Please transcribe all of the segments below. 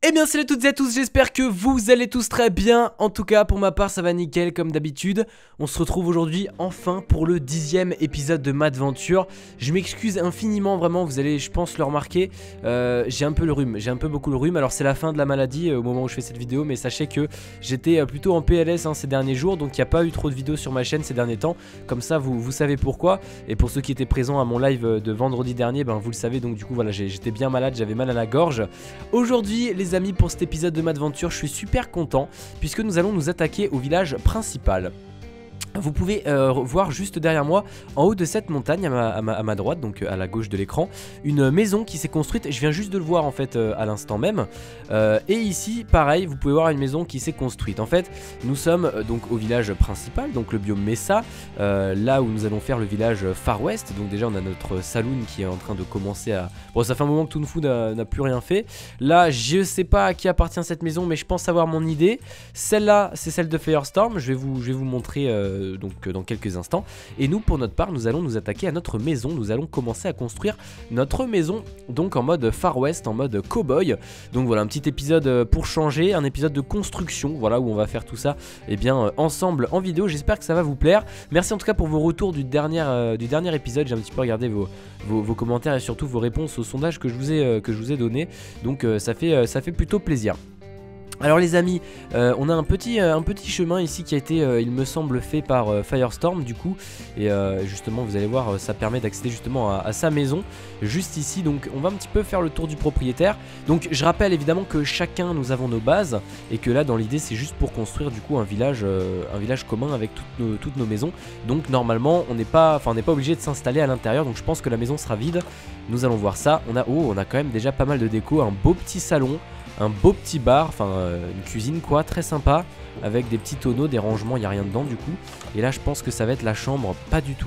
Eh bien salut à toutes et à tous, j'espère que vous allez tous très bien. En tout cas pour ma part ça va nickel comme d'habitude. On se retrouve aujourd'hui enfin pour le 10e épisode de Madventure. Je m'excuse infiniment vraiment, vous allez je pense le remarquer. J'ai un peu le rhume, j'ai un peu beaucoup le rhume. Alors c'est la fin de la maladie au moment où je fais cette vidéo, mais sachez que j'étais plutôt en PLS ces derniers jours. Donc il n'y a pas eu trop de vidéos sur ma chaîne ces derniers temps. Comme ça vous savez pourquoi. Et pour ceux qui étaient présents à mon live de vendredi dernier, ben vous le savez. Donc du coup voilà, j'étais bien malade, j'avais mal à la gorge. Aujourd'hui les amis, pour cet épisode de Madventure, je suis super content puisque nous allons nous attaquer au village principal. Vous pouvez voir juste derrière moi, en haut de cette montagne, à ma droite, donc à la gauche de l'écran, une maison qui s'est construite. Je viens juste de le voir en fait à l'instant même. Et ici, pareil, vous pouvez voir une maison qui s'est construite. En fait, nous sommes donc au village principal, donc le biome Mesa, là où nous allons faire le village Far West. Donc déjà, on a notre saloon qui est en train de commencer à... Bon, ça fait un moment que Toonfu n'a plus rien fait. Là, je sais pas à qui appartient cette maison, mais je pense avoir mon idée. Celle-là, c'est celle de Firestorm. Je vais vous montrer... donc dans quelques instants. Et nous pour notre part nous allons nous attaquer à notre maison. Nous allons commencer à construire notre maison donc en mode Far West, en mode cowboy. Donc voilà un petit épisode pour changer, un épisode de construction, voilà où on va faire tout ça et bien ensemble en vidéo. J'espère que ça va vous plaire. Merci en tout cas pour vos retours du dernier épisode. J'ai un petit peu regardé vos commentaires et surtout vos réponses au sondage que je vous ai donné. Donc ça fait plutôt plaisir. Alors les amis, on a un petit chemin ici qui a été, il me semble, fait par Firestorm du coup. Et justement vous allez voir, ça permet d'accéder justement à sa maison, juste ici. Donc on va un petit peu faire le tour du propriétaire. Donc je rappelle évidemment que chacun nous avons nos bases. Et que là dans l'idée c'est juste pour construire du coup un village commun avec toutes nos maisons. Donc normalement on n'est pas obligé de s'installer à l'intérieur. Donc je pense que la maison sera vide. Nous allons voir ça. On a quand même déjà pas mal de déco, un beau petit salon. Un beau petit bar, enfin une cuisine quoi, très sympa, avec des petits tonneaux, des rangements, il n'y a rien dedans du coup. Et là je pense que ça va être la chambre, pas du tout.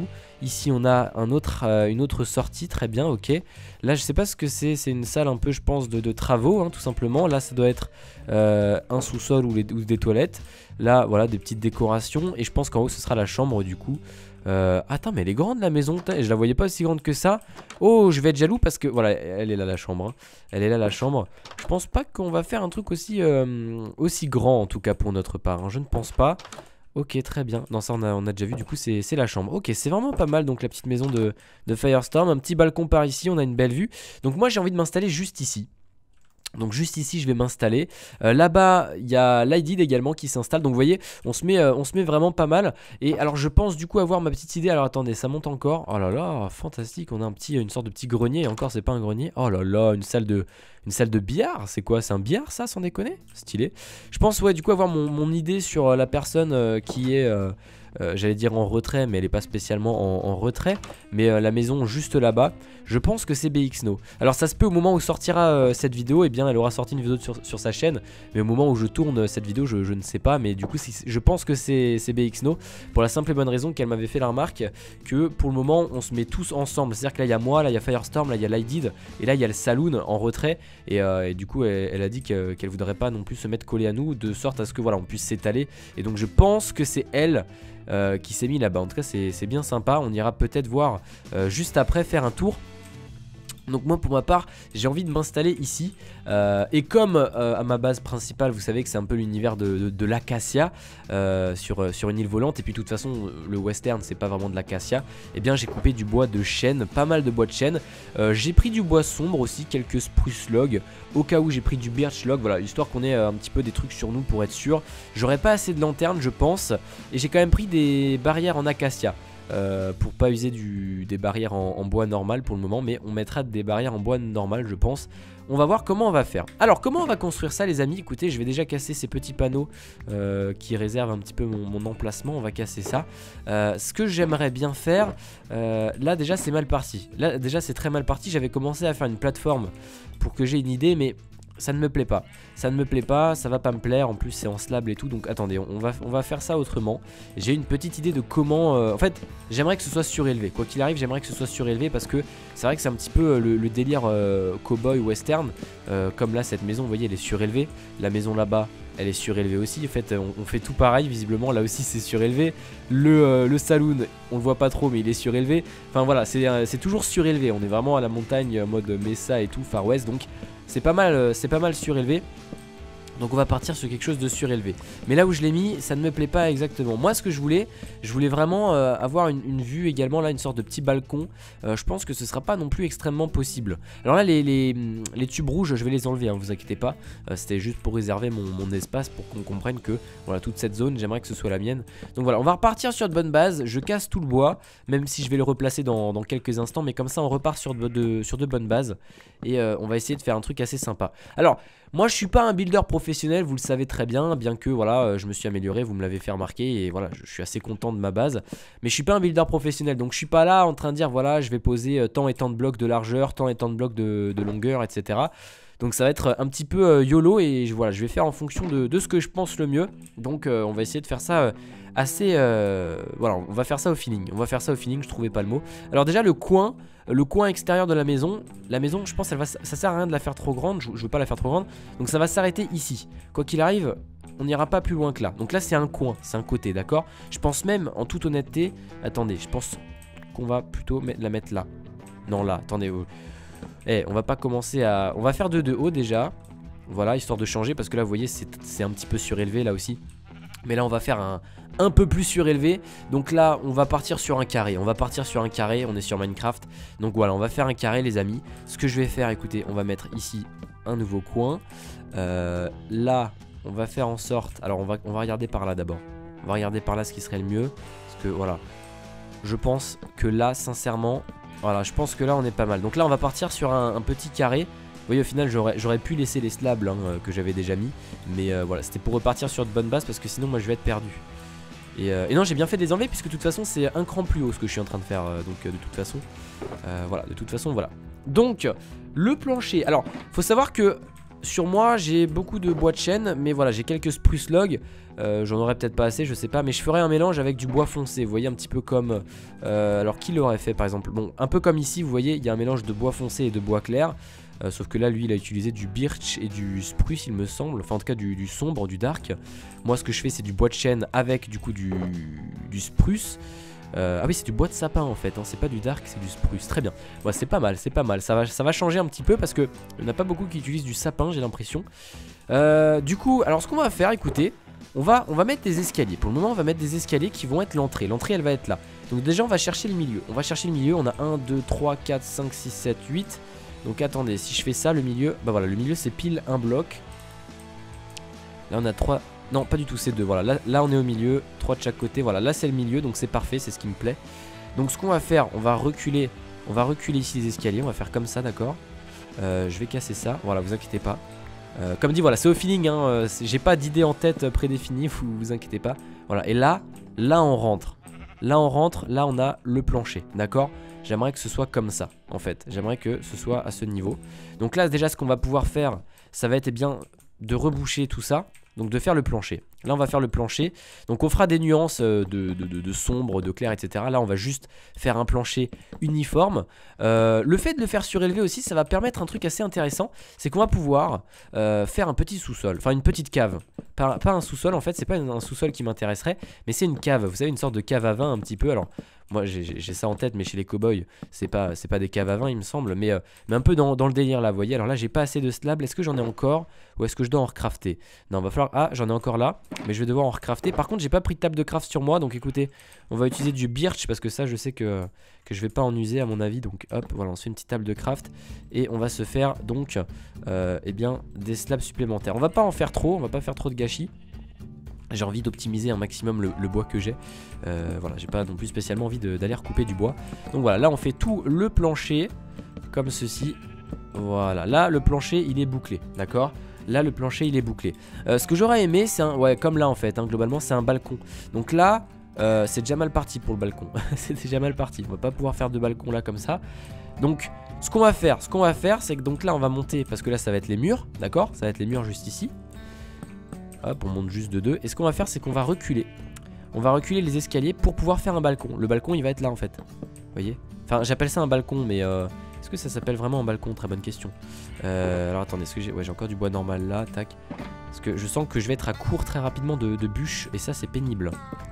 Ici on a une autre sortie, très bien, ok. Là je sais pas ce que c'est une salle un peu je pense de travaux tout simplement. Là ça doit être un sous-sol ou des toilettes. Là voilà des petites décorations et je pense qu'en haut ce sera la chambre du coup. Attends mais elle est grande la maison, je la voyais pas aussi grande que ça. Oh je vais être jaloux parce que voilà elle est là la chambre, elle est là la chambre. Je pense pas qu'on va faire un truc aussi grand en tout cas pour notre part, je ne pense pas. Ok très bien, non ça on a déjà vu du coup c'est la chambre. Ok c'est vraiment pas mal donc la petite maison de Firestorm, un petit balcon par ici, on a une belle vue. Donc moi j'ai envie de m'installer juste ici. Donc juste ici je vais m'installer. Là-bas il y a Lydid également qui s'installe. Donc vous voyez on se met vraiment pas mal. Et alors je pense du coup avoir ma petite idée. Alors attendez ça monte encore. Oh là là fantastique. On a une sorte de petit grenier. Et encore c'est pas un grenier. Oh là là une salle de billard. C'est quoi? C'est un billard ça sans déconner? Stylé. Je pense ouais du coup avoir mon idée sur la personne qui est... j'allais dire en retrait mais elle est pas spécialement en retrait. Mais la maison juste là-bas, je pense que c'est BXNO. Alors ça se peut au moment où sortira cette vidéo, et bien elle aura sorti une vidéo sur sa chaîne. Mais au moment où je tourne cette vidéo je ne sais pas. Mais du coup je pense que c'est BXNO. Pour la simple et bonne raison qu'elle m'avait fait la remarque que pour le moment on se met tous ensemble. C'est à dire que là il y a moi, là il y a Firestorm, là il y a Lydid. Et là il y a le Saloon en retrait. Et du coup elle a dit qu'elle voudrait pas non plus se mettre collée à nous, de sorte à ce que voilà on puisse s'étaler. Et donc je pense que c'est elle qui s'est mis là-bas. En tout cas c'est bien sympa. On ira peut-être voir juste après, faire un tour. Donc moi pour ma part j'ai envie de m'installer ici et comme à ma base principale vous savez que c'est un peu l'univers de l'acacia sur une île volante. Et puis de toute façon le western c'est pas vraiment de l'acacia. Et bien j'ai coupé du bois de chêne, pas mal de bois de chêne. J'ai pris du bois sombre aussi, quelques spruce logs. Au cas où j'ai pris du birch log, voilà, histoire qu'on ait un petit peu des trucs sur nous pour être sûr. J'aurais pas assez de lanternes je pense. Et j'ai quand même pris des barrières en acacia. Pour pas user des barrières en bois normal pour le moment, mais on mettra des barrières en bois normal je pense. On va voir comment on va faire. Alors comment on va construire ça les amis? Écoutez je vais déjà casser ces petits panneaux qui réservent un petit peu mon emplacement. On va casser ça. Ce que j'aimerais bien faire, là déjà c'est mal parti. Là déjà c'est très mal parti. J'avais commencé à faire une plateforme pour que j'ai une idée, mais ça ne me plaît pas. Ça ne me plaît pas, ça va pas me plaire. En plus c'est en slab et tout. Donc attendez, on va faire ça autrement. J'ai une petite idée de comment... en fait j'aimerais que ce soit surélevé. Quoi qu'il arrive j'aimerais que ce soit surélevé. Parce que c'est vrai que c'est un petit peu le délire cowboy western. Comme là cette maison vous voyez elle est surélevée. La maison là-bas elle est surélevée aussi. En fait on fait tout pareil visiblement. Là aussi c'est surélevé. Le saloon on le voit pas trop mais il est surélevé. Enfin voilà c'est toujours surélevé. On est vraiment à la montagne mode Mesa et tout, Far West. Donc c'est pas mal surélevé. Donc on va partir sur quelque chose de surélevé. Mais là où je l'ai mis, ça ne me plaît pas exactement. Moi ce que je voulais vraiment avoir une vue également, là une sorte de petit balcon. Je pense que ce sera pas non plus extrêmement possible. Alors là les tubes rouges, je vais les enlever, hein, vous inquiétez pas. C'était juste pour réserver mon espace, pour qu'on comprenne que voilà, toute cette zone, j'aimerais que ce soit la mienne. Donc voilà, on va repartir sur de bonnes bases. Je casse tout le bois, même si je vais le replacer dans quelques instants. Mais comme ça on repart sur de bonnes bases. Et on va essayer de faire un truc assez sympa. Alors moi je suis pas un builder professionnel, vous le savez très bien que voilà, je me suis amélioré, vous me l'avez fait remarquer. Et voilà, je suis assez content de ma base. Mais je suis pas un builder professionnel, donc je suis pas là en train de dire voilà, je vais poser tant et tant de blocs de largeur, tant et tant de blocs de longueur, etc. Donc ça va être un petit peu YOLO. Et voilà, je vais faire en fonction de ce que je pense le mieux. Donc on va essayer de faire ça assez... voilà, on va faire ça au feeling. Je trouvais pas le mot. Alors déjà le coin extérieur de la maison, je pense ça sert à rien de la faire trop grande. Je veux pas la faire trop grande. Donc ça va s'arrêter ici. Quoi qu'il arrive, on n'ira pas plus loin que là. Donc là c'est un coin, c'est un côté, d'accord. Je pense même, en toute honnêteté, attendez, je pense qu'on va plutôt la mettre là. Non là, attendez. On va pas commencer à... On va faire de haut déjà. Voilà, histoire de changer, parce que là vous voyez c'est un petit peu surélevé là aussi. Mais là on va faire un peu plus surélevé. Donc là on va partir sur un carré. On est sur Minecraft. Donc voilà, on va faire un carré les amis. Ce que je vais faire, écoutez, on va mettre ici un nouveau coin. Là on va faire en sorte... Alors on va regarder par là d'abord. On va regarder par là ce qui serait le mieux. Parce que voilà, je pense que là sincèrement... Voilà, je pense que là on est pas mal. Donc là on va partir sur un petit carré. Vous voyez, au final j'aurais pu laisser les slabs hein, que j'avais déjà mis. Mais voilà, c'était pour repartir sur de bonnes bases, parce que sinon moi je vais être perdu. Et non, j'ai bien fait de les enlever, puisque de toute façon c'est un cran plus haut ce que je suis en train de faire. Donc de toute façon voilà. Donc le plancher. Alors faut savoir que sur moi j'ai beaucoup de bois de chêne, mais voilà, j'ai quelques spruce logs. J'en aurais peut-être pas assez, je sais pas, mais je ferai un mélange avec du bois foncé. Vous voyez, un petit peu comme... alors qui l'aurait fait par exemple? Bon, un peu comme ici, vous voyez, il y a un mélange de bois foncé et de bois clair. Sauf que là, lui, il a utilisé du birch et du spruce, il me semble. Enfin, en tout cas, du sombre, du dark. Moi, ce que je fais, c'est du bois de chêne avec du coup du spruce. Ah oui, c'est du bois de sapin en fait, hein. C'est pas du dark, c'est du spruce. Très bien. Ouais, c'est pas mal, c'est pas mal. Ça va changer un petit peu, parce que il n'y en a pas beaucoup qui utilisent du sapin, j'ai l'impression. Du coup, alors ce qu'on va faire, écoutez, on va mettre des escaliers. Pour le moment, on va mettre des escaliers qui vont être l'entrée. L'entrée, elle va être là. Donc déjà, on va chercher le milieu. On a 1, 2, 3, 4, 5, 6, 7, 8. Donc attendez, si je fais ça, le milieu... Bah voilà, le milieu, c'est pile un bloc. Là, on a 3... Non, pas du tout, c'est 2. Voilà, là, on est au milieu. 3 de chaque côté. Voilà, là, c'est le milieu. Donc c'est parfait, c'est ce qui me plaît. Donc ce qu'on va faire, on va reculer ici les escaliers. On va faire comme ça, d'accord. Je vais casser ça. Voilà, vous inquiétez pas. Comme dit, voilà, c'est au feeling, hein, j'ai pas d'idée en tête prédéfinie, vous inquiétez pas. Voilà, et là on rentre. Là on a le plancher, d'accord. J'aimerais que ce soit comme ça, en fait. J'aimerais que ce soit à ce niveau. Donc là, déjà, ce qu'on va pouvoir faire, ça va être bien de reboucher tout ça. Donc de faire le plancher. Là on va faire le plancher. Donc on fera des nuances de sombre, de clair, etc. Là on va juste faire un plancher uniforme. Le fait de le faire surélevé aussi, ça va permettre un truc assez intéressant. C'est qu'on va pouvoir faire un petit sous-sol. Enfin une petite cave. Pas un sous-sol en fait, c'est pas un sous-sol qui m'intéresserait. Mais c'est une cave, vous savez, une sorte de cave à vin un petit peu. Alors moi j'ai ça en tête, mais chez les cowboys c'est pas des caves à vin il me semble. Mais un peu dans le délire là, vous voyez. Alors là j'ai pas assez de slabs. Est-ce que j'en ai encore? Ou est-ce que je dois en recrafter? Non, va falloir... Ah, j'en ai encore là, mais je vais devoir en recrafter. Par contre, j'ai pas pris de table de craft sur moi, donc écoutez, on va utiliser du birch, parce que ça, je sais que je vais pas en user à mon avis. Donc hop, voilà, on se fait une petite table de craft. Et on va se faire donc, eh bien, des slabs supplémentaires. On va pas en faire trop, on va pas faire trop de gâchis. J'ai envie d'optimiser un maximum le bois que j'ai. Voilà, j'ai pas non plus spécialement envie d'aller recouper du bois. Donc voilà, là on fait tout le plancher, comme ceci. Voilà, là le plancher il est bouclé, d'accord. Là le plancher il est bouclé. Ce que j'aurais aimé c'est un... Ouais, comme là en fait, hein, globalement c'est un balcon. Donc là c'est déjà mal parti pour le balcon. C'est déjà mal parti, on va pas pouvoir faire de balcon là comme ça. Donc ce qu'on va faire c'est que donc là on va monter, parce que là ça va être les murs, d'accord. Ça va être les murs juste ici. Hop, on monte juste de 2. Et ce qu'on va faire c'est qu'on va reculer. On va reculer les escaliers pour pouvoir faire un balcon. Le balcon il va être là en fait. Vous voyez. Enfin j'appelle ça un balcon, mais est-ce que ça s'appelle vraiment un balcon? Très bonne question. Alors attendez, est-ce que j'ai... Ouais, j'ai encore du bois normal là, tac. Parce que je sens que je vais être à court très rapidement de bûches. Et ça c'est pénible.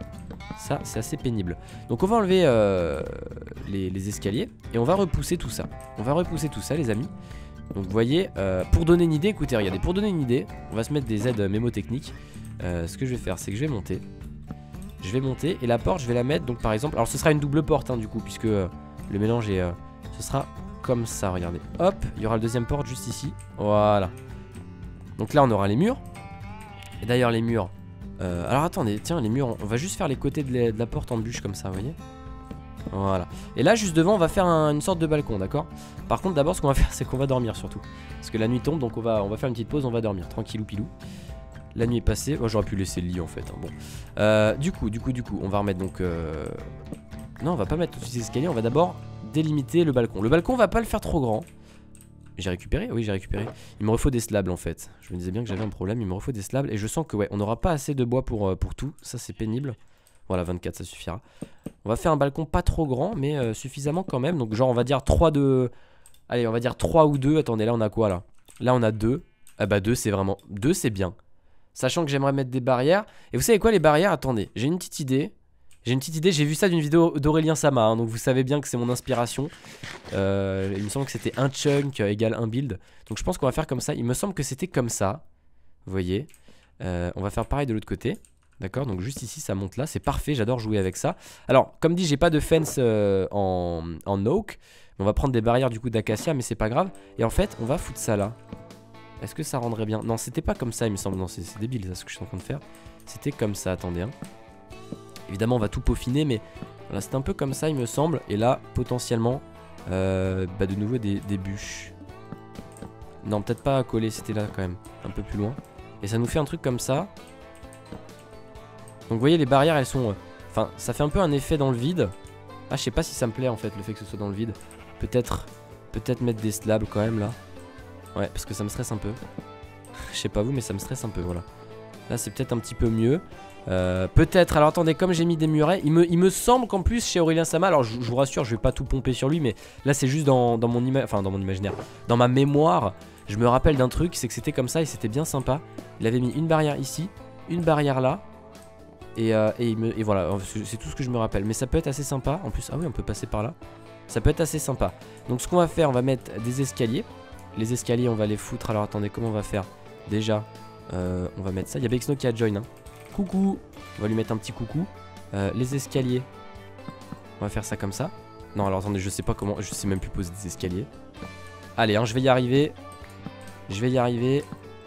Ça c'est assez pénible. Donc on va enlever les escaliers. Et on va repousser tout ça. On va repousser tout ça les amis. Donc vous voyez, pour donner une idée, écoutez, regardez, pour donner une idée, on va se mettre des aides mémotechniques. Ce que je vais faire, c'est que je vais monter. Je vais monter et la porte, je vais la mettre, donc par exemple, alors ce sera une double porte hein, du coup, puisque le mélange est... ce sera comme ça, regardez. Hop, il y aura la deuxième porte juste ici. Voilà. Donc là, on aura les murs. Et d'ailleurs, les murs... alors attendez, tiens, les murs, on va juste faire les côtés de la porte en bûche comme ça, vous voyez. Voilà. Et là, juste devant, on va faire une sorte de balcon, d'accord. Par contre, d'abord, ce qu'on va faire, c'est qu'on va dormir surtout. Parce que la nuit tombe, donc on va faire une petite pause, on va dormir, tranquillou pilou. La nuit est passée. Oh, j'aurais pu laisser le lit en fait. Hein. Bon. Du coup, on va remettre donc. Non, on va pas mettre tout de suite les escaliers. On va d'abord délimiter le balcon. Le balcon, on va pas le faire trop grand. J'ai récupéré? Oui, j'ai récupéré. Il me refaut des slabs en fait. Je me disais bien que j'avais un problème. Il me refaut des slabs. Et je sens que, ouais, on n'aura pas assez de bois pour tout. Ça, c'est pénible. Voilà, 24, ça suffira. On va faire un balcon pas trop grand, mais suffisamment quand même. Donc, genre, on va dire 3 de. Allez, on va dire 3 ou 2. Attendez, là, on a quoi là? Là, on a 2. Ah bah, 2, c'est vraiment. 2, c'est bien. Sachant que j'aimerais mettre des barrières. Et vous savez quoi, les barrières? Attendez, j'ai une petite idée. J'ai vu ça d'une vidéo d'Aurélien Sama. Hein, donc vous savez bien que c'est mon inspiration. Il me semble que c'était un chunk égale un build. Donc je pense qu'on va faire comme ça. Il me semble que c'était comme ça. Vous voyez. On va faire pareil de l'autre côté. D'accord, donc juste ici ça monte là. C'est parfait, j'adore jouer avec ça. Alors, comme dit, j'ai pas de fence en oak. On va prendre des barrières du coup d'acacia, mais c'est pas grave. Et en fait, on va foutre ça là. Est-ce que ça rendrait bien? Non, c'était pas comme ça, il me semble. Non, c'est débile, ça, ce que je suis en train de faire. C'était comme ça, attendez. Hein. Évidemment, on va tout peaufiner, mais voilà, c'était un peu comme ça, il me semble. Et là, potentiellement, de nouveau des bûches. Non, peut-être pas à coller, c'était là quand même. Un peu plus loin. Et ça nous fait un truc comme ça. Donc, vous voyez, les barrières, elles sont... Enfin, ça fait un peu un effet dans le vide. Ah, je sais pas si ça me plaît, en fait, le fait que ce soit dans le vide. Peut-être mettre des slabs quand même, là. Ouais, parce que ça me stresse un peu. Je sais pas vous, mais ça me stresse un peu, voilà. Là, c'est peut-être un petit peu mieux. Peut-être, alors attendez, comme j'ai mis des murets, il me semble qu'en plus, chez Aurélien Sama, alors je vous rassure, je vais pas tout pomper sur lui, mais là, c'est juste dans mon imaginaire. Dans ma mémoire, je me rappelle d'un truc, c'est que c'était comme ça et c'était bien sympa. Il avait mis une barrière ici, une barrière là. Et voilà, c'est tout ce que je me rappelle. Mais ça peut être assez sympa. En plus, ah oui, on peut passer par là. Ça peut être assez sympa. Donc, ce qu'on va faire, on va mettre des escaliers. Les escaliers, on va les foutre. Alors attendez, comment on va faire? Déjà, on va mettre ça. Il y a Bexno qui a join. Hein. Coucou. On va lui mettre un petit coucou. Les escaliers. On va faire ça comme ça. Non, alors attendez, je sais pas comment. Je sais même plus poser des escaliers. Allez, hein, je vais y arriver. Je vais y arriver.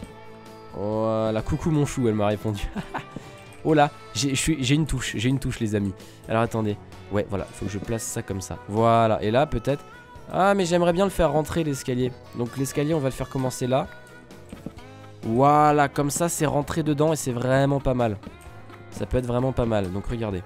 Voilà, coucou mon chou, elle m'a répondu. Oh là, j'ai une touche les amis. Alors attendez. Ouais, voilà, faut que je place ça comme ça. Voilà, et là peut-être. Ah, mais j'aimerais bien le faire rentrer l'escalier. Donc l'escalier, on va le faire commencer là. Voilà, comme ça, c'est rentré dedans et c'est vraiment pas mal. Ça peut être vraiment pas mal. Donc regardez.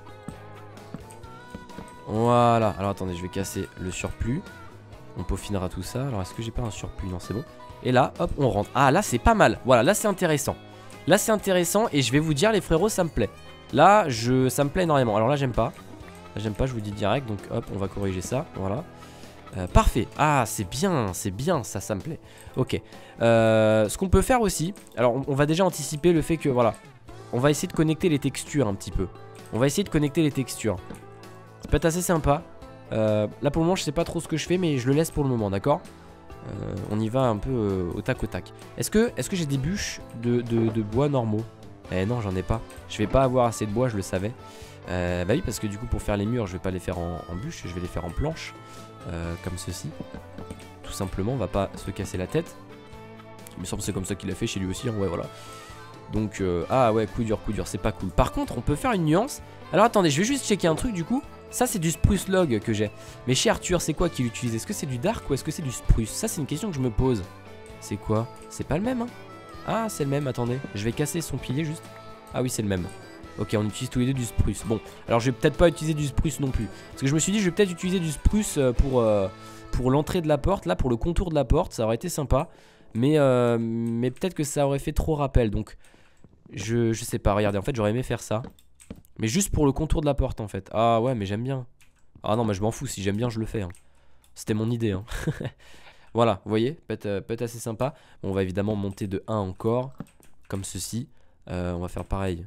Voilà. Alors attendez, je vais casser le surplus. On peaufinera tout ça. Alors est-ce que j'ai pas un surplus? Non, c'est bon. Et là, hop, on rentre. Ah, là, c'est pas mal. Voilà, là, c'est intéressant. Là, c'est intéressant et je vais vous dire, les frérots, ça me plaît. Là, ça me plaît énormément. Alors là, j'aime pas. Là, j'aime pas, je vous dis direct. Donc hop, on va corriger ça. Voilà. Parfait. Ah, c'est bien, ça me plaît. Ok. Ce qu'on peut faire aussi, alors on va déjà anticiper le fait que, voilà, on va essayer de connecter les textures un petit peu. On va essayer de connecter les textures. Ça peut être assez sympa. Là pour le moment, je sais pas trop ce que je fais, mais je le laisse pour le moment, d'accord? On y va un peu au tac au tac. Est-ce que j'ai des bûches de bois normaux? Eh non, j'en ai pas. Je vais pas avoir assez de bois, je le savais. Bah oui, parce que du coup, pour faire les murs, je vais pas les faire en bûches, je vais les faire en planches. Comme ceci. Tout simplement, on va pas se casser la tête. Il me semble que c'est comme ça qu'il a fait chez lui aussi, hein, ouais voilà. Donc, ah ouais, coup dur, c'est pas cool. Par contre, on peut faire une nuance. Alors attendez, je vais juste checker un truc du coup. Ça c'est du spruce log que j'ai. Mais chez Arthur, c'est quoi qu'il utilise? Est-ce que c'est du dark ou est-ce que c'est du spruce? Ça c'est une question que je me pose. C'est quoi? C'est pas le même, hein? Ah, c'est le même, attendez. Je vais casser son pilier juste. Ah oui, c'est le même. Ok, on utilise tous les deux du spruce. Bon, alors je vais peut-être pas utiliser du spruce non plus. Parce que je me suis dit, je vais peut-être utiliser du spruce pour l'entrée de la porte. Là, pour le contour de la porte, ça aurait été sympa. Mais peut-être que ça aurait fait trop rappel. Donc, je sais pas. Regardez, en fait, j'aurais aimé faire ça. Mais juste pour le contour de la porte, en fait. Ah ouais, mais j'aime bien. Ah non, mais je m'en fous. Si j'aime bien, je le fais. Hein. C'était mon idée. Hein. Voilà, vous voyez, peut être assez sympa. Bon, on va évidemment monter de 1 encore. Comme ceci. On va faire pareil.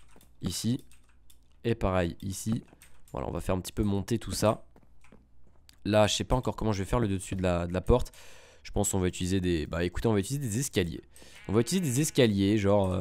Ici. Et pareil, ici. Voilà, on va faire un petit peu monter tout ça. Là, je sais pas encore comment je vais faire le dessus de la porte. Je pense qu'on va utiliser des... Bah écoutez, on va utiliser des escaliers. On va utiliser des escaliers, genre...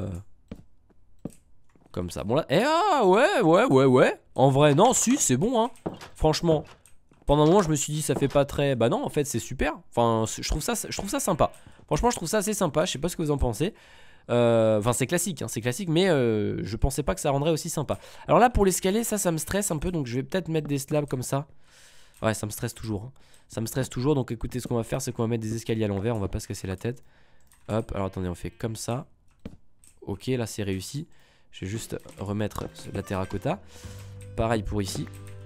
Comme ça. Bon là... ah ouais. En vrai, non, si, c'est bon, hein. Franchement. Pendant un moment, je me suis dit, ça fait pas très... Bah non, en fait, c'est super. Enfin, je trouve ça sympa. Franchement, je trouve ça assez sympa. Je sais pas ce que vous en pensez. Enfin, c'est classique, hein, c'est classique, mais je pensais pas que ça rendrait aussi sympa. Alors là, pour l'escalier, ça me stresse un peu, donc je vais peut-être mettre des slabs comme ça. Ouais, ça me stresse toujours, hein. Ça me stresse toujours, donc écoutez, ce qu'on va faire, c'est qu'on va mettre des escaliers à l'envers, on va pas se casser la tête. Hop, alors attendez, on fait comme ça. Ok, là c'est réussi. Je vais juste remettre la terracotta. Pareil pour ici.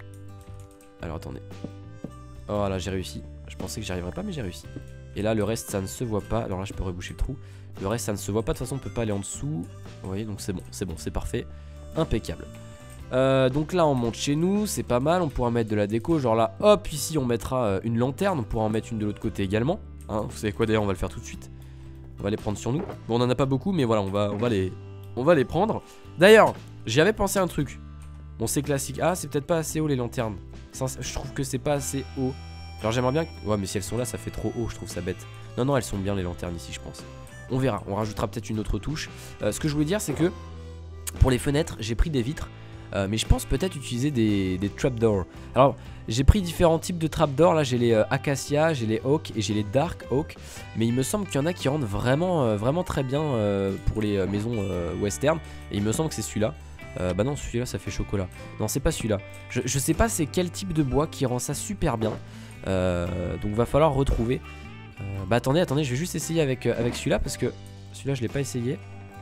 Alors attendez. Voilà, j'ai réussi. Je pensais que j'y arriverais pas, mais j'ai réussi. Et là, le reste, ça ne se voit pas. Alors là, je peux reboucher le trou. Le reste, ça ne se voit pas. De toute façon, on peut pas aller en dessous. Vous voyez, donc c'est bon, c'est parfait. Impeccable. Donc là, on monte chez nous. C'est pas mal. On pourra mettre de la déco. Genre là, hop, ici, on mettra une lanterne. On pourra en mettre une de l'autre côté également. Hein, vous savez quoi, d'ailleurs, on va le faire tout de suite. On va les prendre sur nous. Bon, on en a pas beaucoup, mais voilà, on va les prendre. D'ailleurs, j'y avais pensé à un truc. Bon, c'est classique. Ah, c'est peut-être pas assez haut les lanternes. Je trouve que c'est pas assez haut. Alors j'aimerais bien... Ouais, mais si elles sont là, ça fait trop haut, je trouve ça bête. Non, non, elles sont bien les lanternes ici, je pense. On verra, on rajoutera peut-être une autre touche. Ce que je voulais dire, c'est que pour les fenêtres, j'ai pris des vitres. Mais je pense peut-être utiliser des trapdoors. Alors, j'ai pris différents types de trapdoors. Là, j'ai les Acacia, j'ai les Oak et j'ai les Dark Oak. Mais il me semble qu'il y en a qui rendent vraiment très bien pour les maisons western. Et il me semble que c'est celui-là. Bah non, celui-là, ça fait chocolat. Non, c'est pas celui-là. Je sais pas c'est quel type de bois qui rend ça super bien. Donc va falloir retrouver. Bah attendez, je vais juste essayer avec celui-là parce que celui-là je l'ai pas essayé.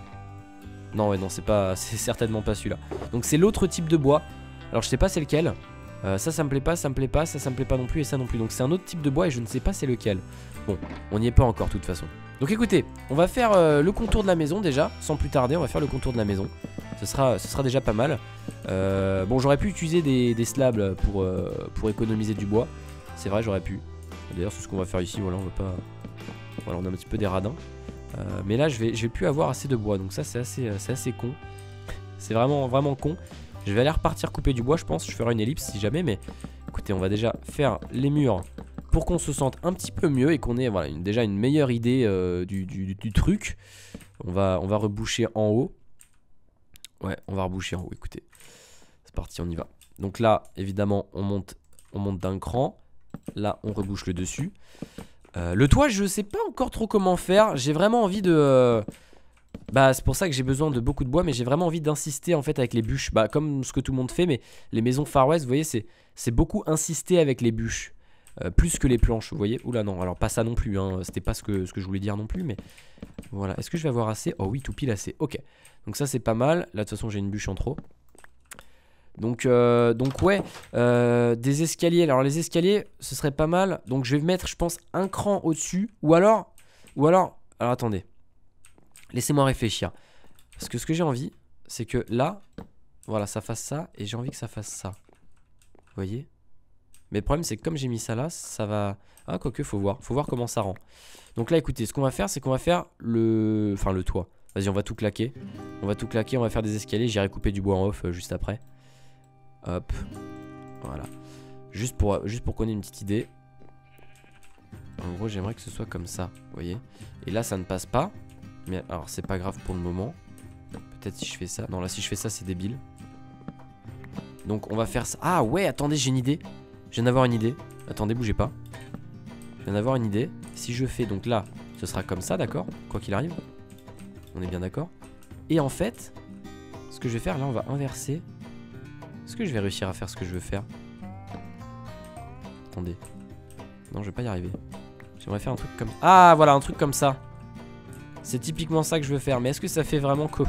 Non ouais non c'est certainement pas celui-là. Donc c'est l'autre type de bois. Alors je sais pas c'est lequel. Ça me plaît pas, ça me plaît pas, ça me plaît pas non plus et ça non plus. Donc c'est un autre type de bois et je ne sais pas c'est lequel. Bon, on n'y est pas encore de toute façon. Donc écoutez, on va faire le contour de la maison déjà. Sans plus tarder, on va faire le contour de la maison. Ce sera déjà pas mal. Bon, j'aurais pu utiliser des slabs pour économiser du bois. C'est vrai, j'aurais pu. D'ailleurs, c'est ce qu'on va faire ici. Voilà, on va pas. Voilà, on a un petit peu des radins. Mais là, je vais plus avoir assez de bois. Donc ça, c'est assez con. C'est vraiment con. Je vais aller repartir couper du bois, je pense. Je ferai une ellipse si jamais. Mais écoutez, on va déjà faire les murs pour qu'on se sente un petit peu mieux et qu'on ait voilà, déjà une meilleure idée du truc. On va reboucher en haut. Ouais, on va reboucher en haut. Écoutez, c'est parti, on y va. Donc là, évidemment, on monte d'un cran. Là, on rebouche le dessus. Le toit, je sais pas encore trop comment faire. J'ai vraiment envie de... Bah, c'est pour ça que j'ai besoin de beaucoup de bois. Mais j'ai vraiment envie d'insister en fait avec les bûches. Bah, comme ce que tout le monde fait. Mais les maisons Far West, vous voyez, c'est beaucoup insister avec les bûches. Plus que les planches, vous voyez. Oula, non, alors pas ça non plus. Hein. C'était pas ce que je voulais dire non plus. Mais voilà. Est-ce que je vais avoir assez? Oh oui, tout pile assez. Ok. Donc ça, c'est pas mal. Là, de toute façon, j'ai une bûche en trop. Donc ouais, des escaliers. Alors les escaliers, ce serait pas mal. Donc je vais mettre, je pense, un cran au-dessus. Ou alors, alors attendez. Laissez-moi réfléchir. Parce que ce que j'ai envie, c'est que là, voilà, ça fasse ça. Et j'ai envie que ça fasse ça. Vous voyez? Mais le problème, c'est que comme j'ai mis ça là, ça va... Ah, quoique, faut voir comment ça rend. Donc là, écoutez, ce qu'on va faire, c'est qu'on va faire le toit. Vas-y, on va tout claquer. On va faire des escaliers. J'irai couper du bois en off juste après. Hop, voilà. Juste pour qu'on ait une petite idée. En gros, j'aimerais que ce soit comme ça, vous voyez. Et là, ça ne passe pas. Mais alors, c'est pas grave pour le moment. Peut-être si je fais ça. Non, là, si je fais ça, c'est débile. Donc, on va faire ça. Ah ouais, attendez, j'ai une idée. Je viens d'avoir une idée. Attendez, bougez pas. Je viens d'avoir une idée. Si je fais, donc là, ce sera comme ça, d'accord? Quoi qu'il arrive. On est bien d'accord. Et en fait, ce que je vais faire, là, on va inverser. Est-ce que je vais réussir à faire ce que je veux faire? Attendez. Non, je vais pas y arriver. J'aimerais faire un truc comme... Ah, voilà, un truc comme ça. C'est typiquement ça que je veux faire. Mais est-ce que ça fait vraiment quoi?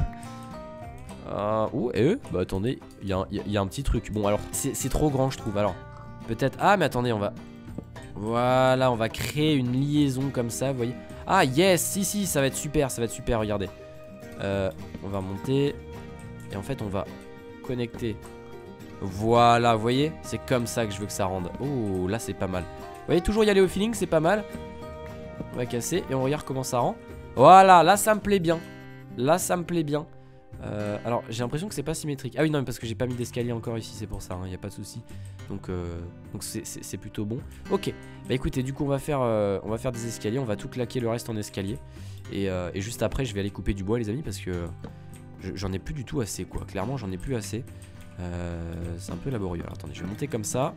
Oh, et eux? Bah attendez, il y a un petit truc. Bon, alors, c'est trop grand, je trouve. Alors, peut-être... Ah, mais attendez, on va... Voilà, on va créer une liaison comme ça, vous voyez. Ah, yes, si, ça va être super, regardez. On va monter. Et en fait, on va connecter... Voilà, vous voyez, c'est comme ça que je veux que ça rende. Oh, là c'est pas mal. Vous voyez, toujours y aller au feeling, c'est pas mal. On va casser et on regarde comment ça rend. Voilà, là ça me plaît bien. Là ça me plaît bien. Alors j'ai l'impression que c'est pas symétrique. Ah oui non mais parce que j'ai pas mis d'escalier encore ici, c'est pour ça, hein, y a pas de souci. Donc c'est plutôt bon. Ok, bah écoutez, du coup on va faire des escaliers, on va tout claquer le reste en escalier. Et juste après je vais aller couper du bois les amis parce que j'en ai plus du tout assez quoi. Clairement j'en ai plus assez. C'est un peu laborieux. Alors attendez, je vais monter comme ça.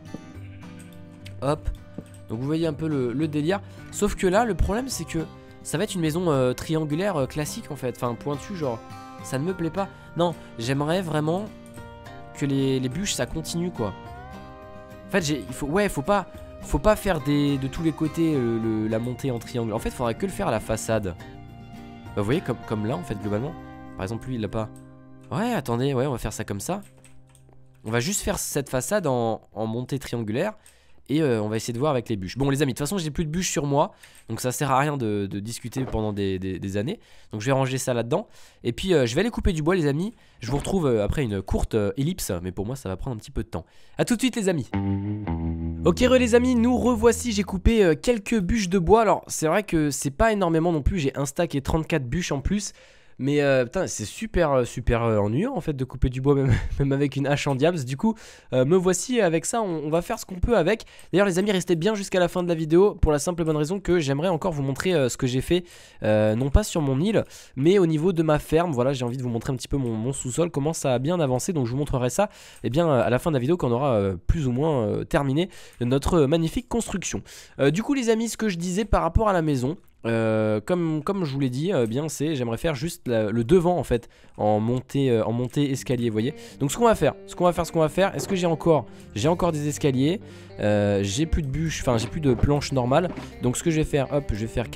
Hop. Donc vous voyez un peu le délire. Sauf que là le problème c'est que ça va être une maison triangulaire classique en fait. Enfin pointue genre. Ça ne me plaît pas. Non, j'aimerais vraiment que les bûches ça continue quoi. En fait faut pas faire de tous les côtés la montée en triangle. En fait faudrait que le faire à la façade. Bah vous voyez comme là en fait globalement. Par exemple lui il l'a pas. Ouais attendez, ouais on va faire ça comme ça. On va juste faire cette façade en montée triangulaire. Et on va essayer de voir avec les bûches. Bon les amis, de toute façon j'ai plus de bûches sur moi. Donc ça sert à rien de discuter pendant des années. Donc je vais ranger ça là-dedans. Et puis je vais aller couper du bois les amis. Je vous retrouve après une courte ellipse. Mais pour moi ça va prendre un petit peu de temps. A tout de suite les amis. Ok les amis, nous revoici. J'ai coupé quelques bûches de bois. Alors c'est vrai que c'est pas énormément non plus. J'ai un stack et 34 bûches en plus. Mais putain c'est super ennuyant en fait de couper du bois même avec une hache en diams. Du coup me voici avec ça, on va faire ce qu'on peut avec. D'ailleurs les amis restez bien jusqu'à la fin de la vidéo. Pour la simple et bonne raison que j'aimerais encore vous montrer ce que j'ai fait. Non pas sur mon île mais au niveau de ma ferme. Voilà j'ai envie de vous montrer un petit peu mon sous-sol. Comment ça a bien avancé. Donc je vous montrerai ça et bien à la fin de la vidéo quand on aura plus ou moins terminé notre magnifique construction. Du coup les amis ce que je disais par rapport à la maison. Comme je vous l'ai dit, bien c'est j'aimerais faire juste le devant en fait en montée escalier, vous voyez. Donc ce qu'on va faire, est-ce que j'ai encore des escaliers, j'ai plus de bûches, enfin j'ai plus de planches normales. Donc ce que je vais faire, hop, je vais faire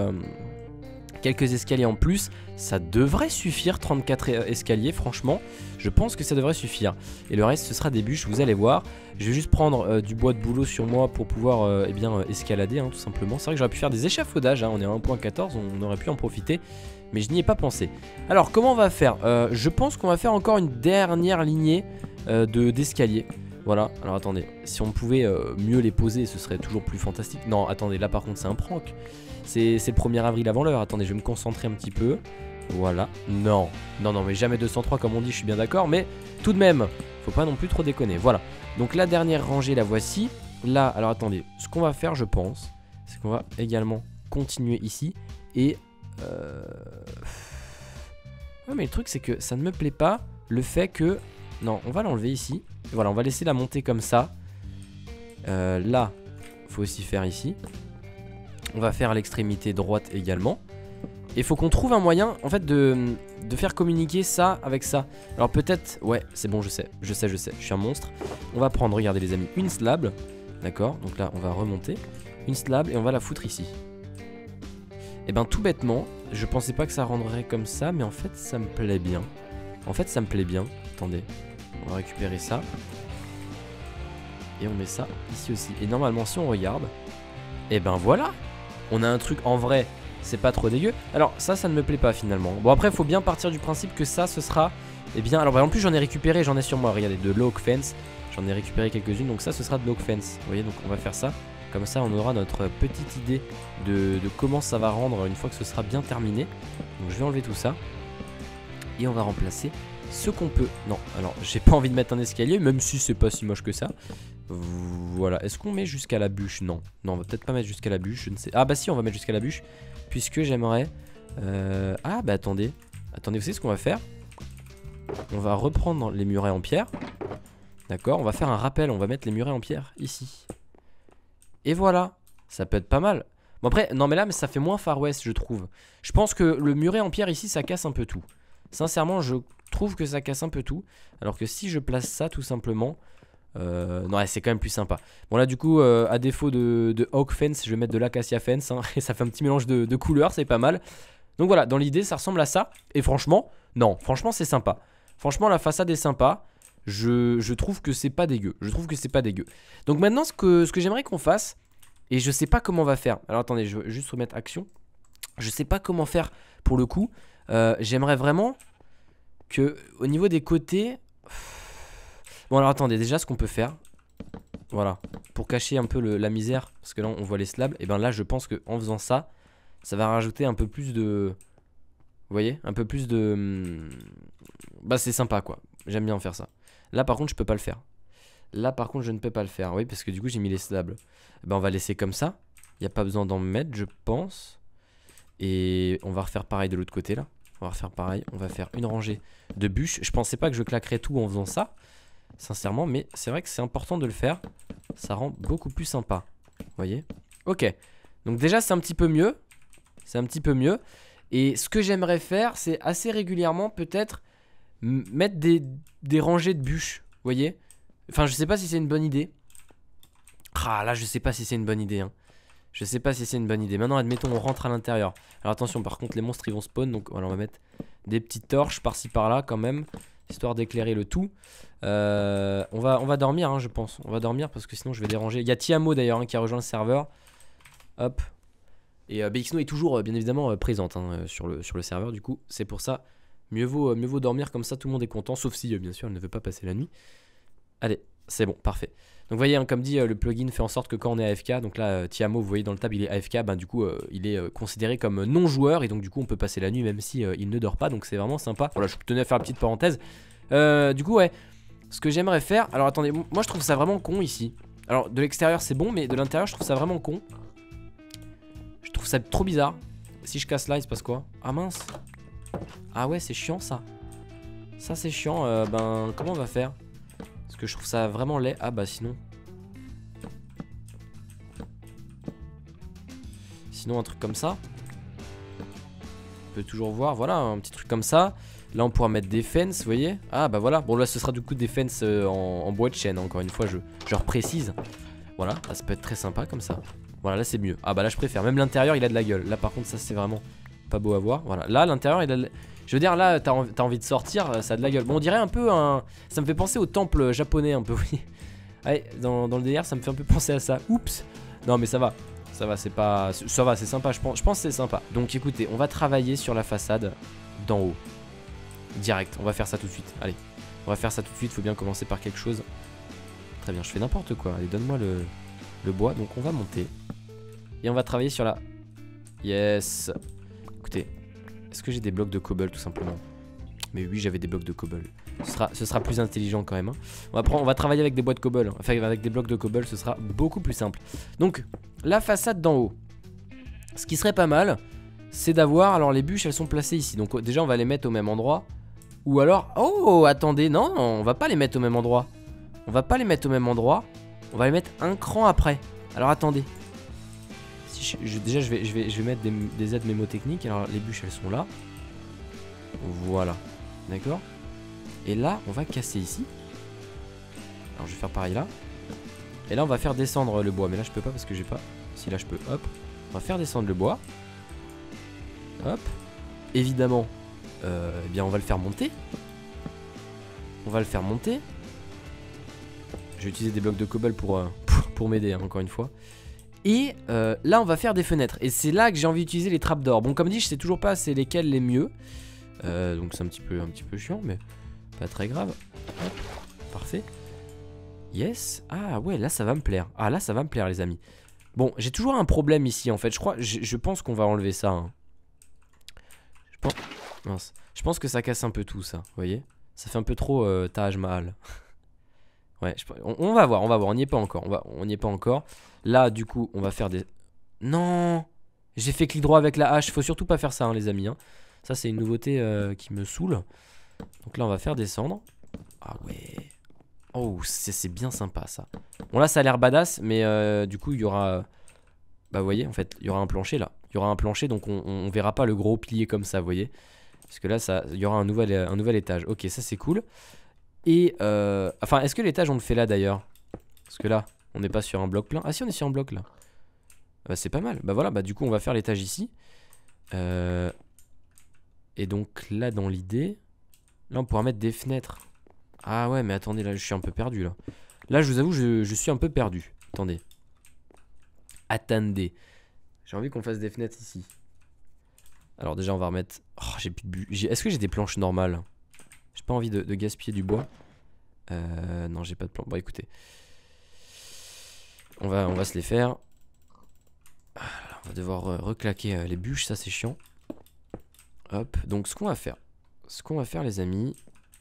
quelques escaliers en plus. Ça devrait suffire, 34 escaliers franchement. Je pense que ça devrait suffire. Et le reste ce sera des bûches, vous allez voir. Je vais juste prendre du bois de bouleau sur moi pour pouvoir escalader hein, tout simplement. C'est vrai que j'aurais pu faire des échafaudages, hein. On est à 1.14, on aurait pu en profiter. Mais je n'y ai pas pensé. Alors comment on va faire? Je pense qu'on va faire encore une dernière lignée d'escaliers. Voilà, alors attendez, si on pouvait mieux les poser ce serait toujours plus fantastique. Non attendez, là par contre c'est un prank. C'est le 1er avril avant l'heure. Attendez, je vais me concentrer un petit peu. Voilà. Non, mais jamais 203 comme on dit, je suis bien d'accord. Mais tout de même, faut pas non plus trop déconner. Voilà. Donc la dernière rangée, la voici. Là, alors attendez, ce qu'on va faire, je pense, c'est qu'on va également continuer ici. Et... Ouais, mais le truc, c'est que ça ne me plaît pas le fait que... Non, on va l'enlever ici. Voilà, on va laisser la montée comme ça. Là, faut aussi faire ici. On va faire à l'extrémité droite également. Et il faut qu'on trouve un moyen en fait de faire communiquer ça avec ça. Alors peut-être, ouais c'est bon je sais, je suis un monstre. On va prendre, regardez les amis, une slab. D'accord, donc là on va remonter. Une slab et on va la foutre ici. Et ben tout bêtement, je pensais pas que ça rendrait comme ça. Mais en fait ça me plaît bien. Attendez, on va récupérer ça. Et on met ça ici aussi. Et normalement si on regarde, et ben voilà, on a un truc en vrai, c'est pas trop dégueu. Alors ça ne me plaît pas finalement. Bon après faut bien partir du principe que ça ce sera, eh bien, alors en plus j'en ai récupéré, j'en ai sur moi, regardez, de log fence. J'en ai récupéré quelques-unes, donc ça ce sera de log fence. Vous voyez, donc on va faire ça. Comme ça on aura notre petite idée de comment ça va rendre une fois que ce sera bien terminé. Donc je vais enlever tout ça. Et on va remplacer ce qu'on peut. Non, alors j'ai pas envie de mettre un escalier, même si c'est pas si moche que ça. Voilà, est-ce qu'on met jusqu'à la bûche? Non, on va peut-être pas mettre jusqu'à la bûche, je ne sais. Ah bah si, on va mettre jusqu'à la bûche. Puisque j'aimerais... Ah bah attendez, vous savez ce qu'on va faire? On va reprendre les murets en pierre. D'accord, on va faire un rappel, on va mettre les murets en pierre ici. Et voilà, ça peut être pas mal. Bon après, non mais là ça fait moins Far West je trouve. Je pense que le muret en pierre ici ça casse un peu tout. Sincèrement je trouve que ça casse un peu tout. Alors que si je place ça tout simplement... non ouais, c'est quand même plus sympa. Bon là du coup à défaut de oak fence je vais mettre de l'acacia fence hein, et ça fait un petit mélange de couleurs, c'est pas mal. Donc voilà, dans l'idée ça ressemble à ça. Et franchement, non, franchement c'est sympa. Franchement la façade est sympa. Je trouve que c'est pas dégueu. Donc maintenant ce que j'aimerais qu'on fasse, et je sais pas comment on va faire. Alors attendez, je vais juste remettre action. Je sais pas comment faire pour le coup. J'aimerais vraiment que au niveau des côtés... Bon alors attendez, déjà ce qu'on peut faire, voilà, pour cacher un peu la misère, parce que là on voit les slabs, et ben là je pense que en faisant ça, ça va rajouter un peu plus de... Vous voyez, un peu plus de... Bah c'est sympa quoi, j'aime bien faire ça. Là par contre je peux pas le faire. Là par contre je ne peux pas le faire, oui, parce que du coup j'ai mis les stables. Bah on va laisser comme ça, il n'y a pas besoin d'en mettre je pense. Et on va refaire pareil de l'autre côté là. On va refaire pareil, on va faire une rangée de bûches. Je pensais pas que je claquerais tout en faisant ça, sincèrement, mais c'est vrai que c'est important de le faire. Ça rend beaucoup plus sympa, vous voyez. Ok, donc déjà c'est un petit peu mieux. C'est un petit peu mieux. Et ce que j'aimerais faire, c'est assez régulièrement peut-être mettre des rangées de bûches, vous voyez. Enfin je sais pas si c'est une bonne idée. Ah là je sais pas si c'est une bonne idée hein. Je sais pas si c'est une bonne idée. Maintenant admettons on rentre à l'intérieur. Alors attention par contre les monstres ils vont spawn. Donc voilà on va mettre des petites torches par-ci par-là quand même, histoire d'éclairer le tout. On va dormir hein, je pense. On va dormir parce que sinon je vais déranger. Il y a Tiamo d'ailleurs hein, qui a rejoint le serveur. Hop. Et BXNO est toujours bien évidemment présente hein, sur le serveur. Du coup c'est pour ça. Mieux vaut dormir comme ça, tout le monde est content. Sauf si bien sûr elle ne veut pas passer la nuit. Allez, c'est bon, parfait. Donc vous voyez, hein, comme dit, le plugin fait en sorte que quand on est AFK, donc là, Tiamo, vous voyez dans le tab, il est AFK, ben, du coup, il est considéré comme non-joueur, et donc du coup, on peut passer la nuit même si il ne dort pas, donc c'est vraiment sympa. Voilà, je tenais à faire une petite parenthèse. Du coup, ouais, ce que j'aimerais faire... Alors attendez, moi je trouve ça vraiment con ici. Alors de l'extérieur c'est bon, mais de l'intérieur je trouve ça vraiment con. Je trouve ça trop bizarre. Si je casse là, il se passe quoi? Ah mince. Ah ouais, c'est chiant ça. Ça c'est chiant, ben comment on va faire? Parce que je trouve ça vraiment laid. Ah bah sinon. Sinon un truc comme ça. On peut toujours voir, voilà, un petit truc comme ça. Là on pourra mettre des fences, vous voyez. Ah bah voilà, bon là ce sera du coup des fences en bois de chêne. Encore une fois je reprécise. Voilà, là, ça peut être très sympa comme ça. Voilà, là c'est mieux. Ah bah là je préfère, même l'intérieur il a de la gueule. Là par contre ça c'est vraiment pas beau à voir. Voilà, là l'intérieur il a de... Je veux dire là t'as envie de sortir, ça a de la gueule. Bon on dirait un peu un... Ça me fait penser au temple japonais un peu, oui. Ouais, dans le délire ça me fait un peu penser à ça. Oups. Non mais ça va, c'est pas... Ça va, c'est sympa, je pense que c'est sympa. Donc écoutez, on va travailler sur la façade d'en haut. Direct, on va faire ça tout de suite. Allez, on va faire ça tout de suite, faut bien commencer par quelque chose. Très bien, je fais n'importe quoi. Allez, donne-moi le bois. Donc on va monter. Et on va travailler sur la... Yes. Écoutez, est-ce que j'ai des blocs de cobble tout simplement? Mais oui, j'avais des blocs de cobble. Ce sera plus intelligent quand même hein. On va travailler avec des bois de cobble. Enfin avec des blocs de cobble, ce sera beaucoup plus simple. Donc la façade d'en haut. Ce qui serait pas mal, c'est d'avoir... Alors les bûches elles sont placées ici. Donc déjà on va les mettre au même endroit. Ou alors... Oh attendez, non, on va pas les mettre au même endroit. On va pas les mettre au même endroit. On va les mettre un cran après. Alors attendez. Si déjà je vais mettre des aides mémotechniques. Alors les bûches elles sont là. Voilà. D'accord. Et là on va casser ici. Alors je vais faire pareil là. Et là on va faire descendre le bois. Mais là je peux pas parce que j'ai pas. Si là je peux. Hop. On va faire descendre le bois. Hop. Évidemment. Eh bien on va le faire monter. On va le faire monter. Je vais utiliser des blocs de cobble pour m'aider hein, encore une fois. Et là on va faire des fenêtres. Et c'est là que j'ai envie d'utiliser les trappes d'or. Bon comme dit je sais toujours pas c'est lesquelles les mieux. Donc c'est un petit peu chiant mais pas très grave. Hop, parfait. Yes. Ah ouais là ça va me plaire. Ah là ça va me plaire les amis. Bon j'ai toujours un problème ici en fait. Je pense qu'on va enlever ça hein. Mince. Je pense que ça casse un peu tout ça. Vous voyez. Ça fait un peu trop Taj Mahal. Ouais, on va voir, on n'y est pas encore, on n'y est pas encore. Là, du coup, on va faire des... Non, j'ai fait clic droit avec la hache, faut surtout pas faire ça, hein, les amis. Hein. Ça, c'est une nouveauté qui me saoule. Donc là, on va faire descendre. Ah ouais. Oh, c'est bien sympa, ça. Bon, là, ça a l'air badass, mais du coup, il y aura... Bah, vous voyez, en fait, il y aura un plancher, là. Il y aura un plancher, donc on verra pas le gros plié comme ça, vous voyez. Parce que là, il y aura un nouvel étage. Ok, ça, c'est cool. Et enfin est-ce que l'étage on le fait là d'ailleurs? Parce que là on n'est pas sur un bloc plein. Ah si on est sur un bloc là. Bah c'est pas mal. Bah voilà, bah du coup on va faire l'étage ici. Et donc là dans l'idée, là on pourra mettre des fenêtres. Ah ouais mais attendez là je suis un peu perdu là. Là je vous avoue je suis un peu perdu. Attendez. Attendez. J'ai envie qu'on fasse des fenêtres ici. Alors déjà on va remettre... Oh j'ai plus de but. Est-ce que j'ai des planches normales? J'ai pas envie de gaspiller du bois. Non, j'ai pas de plan. Bon, écoutez. On va se les faire. On va devoir reclaquer les bûches, ça c'est chiant. Hop, donc ce qu'on va faire. Les amis.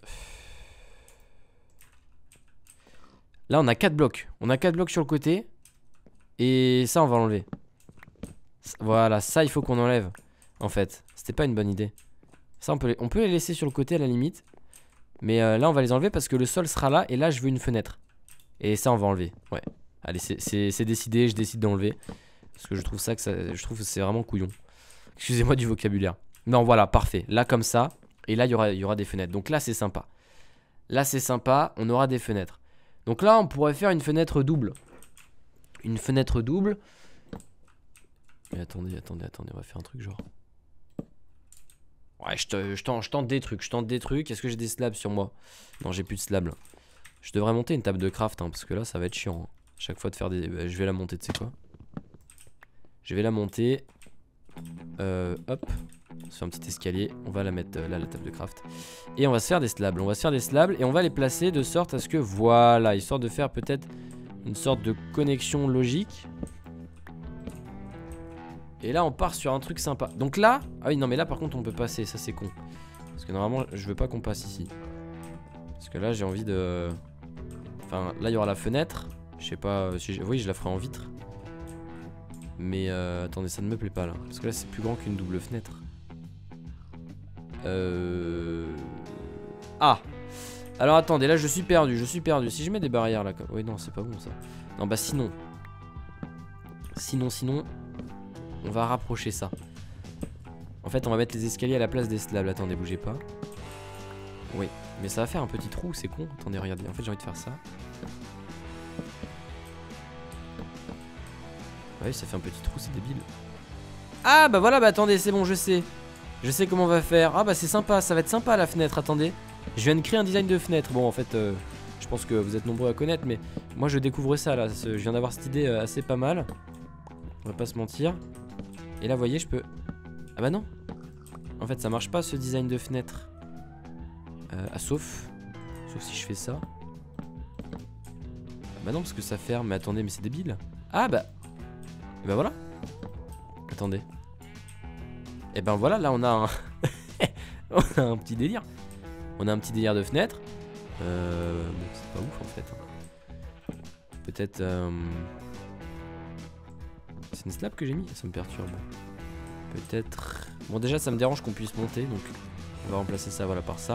Là on a 4 blocs. On a 4 blocs sur le côté. Et ça on va l'enlever. Voilà, ça il faut qu'on enlève. En fait, c'était pas une bonne idée. Ça on peut les laisser sur le côté à la limite. Mais là on va les enlever parce que le sol sera là. Et là je veux une fenêtre. Et ça on va enlever. Ouais. Allez, c'est décidé, je décide d'enlever. Parce que je trouve je trouve que c'est vraiment couillon. Excusez-moi du vocabulaire. Non, voilà, parfait. Là, comme ça. Et là, il y aura des fenêtres. Donc là, c'est sympa. Là, c'est sympa. On aura des fenêtres. Donc là, on pourrait faire une fenêtre double. Une fenêtre double. Mais attendez. On va faire un truc genre. Ouais, je tente des trucs. Est-ce que j'ai des slabs sur moi? Non, j'ai plus de slabs là. Je devrais monter une table de craft. Hein, parce que là, ça va être chiant. Hein. Chaque fois de faire des... Bah, je vais la monter, tu sais quoi? Je vais la monter. Hop. Sur un petit escalier. On va la mettre là, la table de craft. Et on va se faire des slabs. Et on va les placer de sorte à ce que... Voilà. Histoire de faire peut-être une sorte de connexion logique. Et là, on part sur un truc sympa. Donc là... Ah oui, non, mais là, par contre, on peut passer. Ça, c'est con. Parce que normalement, je veux pas qu'on passe ici. Parce que là, j'ai envie de... Enfin, là, il y aura la fenêtre. Je sais pas si... Oui, je la ferai en vitre. Mais attendez, ça ne me plaît pas là. Parce que là c'est plus grand qu'une double fenêtre. Ah. Alors attendez, là je suis perdu. Si je mets des barrières là comme... Oui non, c'est pas bon ça. Non bah sinon. Sinon on va rapprocher ça. En fait on va mettre les escaliers à la place des slabs. Attendez, bougez pas. Oui, mais ça va faire un petit trou, c'est con. Attendez, regardez, en fait j'ai envie de faire ça. Ah oui, ça fait un petit trou, c'est débile. Ah bah voilà, bah attendez, c'est bon, je sais. Je sais comment on va faire. Ah bah c'est sympa, ça va être sympa la fenêtre, attendez. Je viens de créer un design de fenêtre. Bon en fait, je pense que vous êtes nombreux à connaître, mais moi je découvre ça là. Je viens d'avoir cette idée assez pas mal. On va pas se mentir. Et là, vous voyez, je peux... Ah bah non. En fait, ça marche pas ce design de fenêtre. Sauf si je fais ça. Ah bah non, parce que ça ferme. Mais attendez, mais c'est débile. Ah bah... Et bah voilà. Attendez. Et ben voilà, là on a un... on a un petit délire. On a un petit délire de fenêtre. Bon, c'est pas ouf en fait. Peut-être... C'est une slab que j'ai mis? Ça me perturbe. Peut-être... Bon déjà ça me dérange qu'on puisse monter. Donc on va remplacer ça voilà par ça.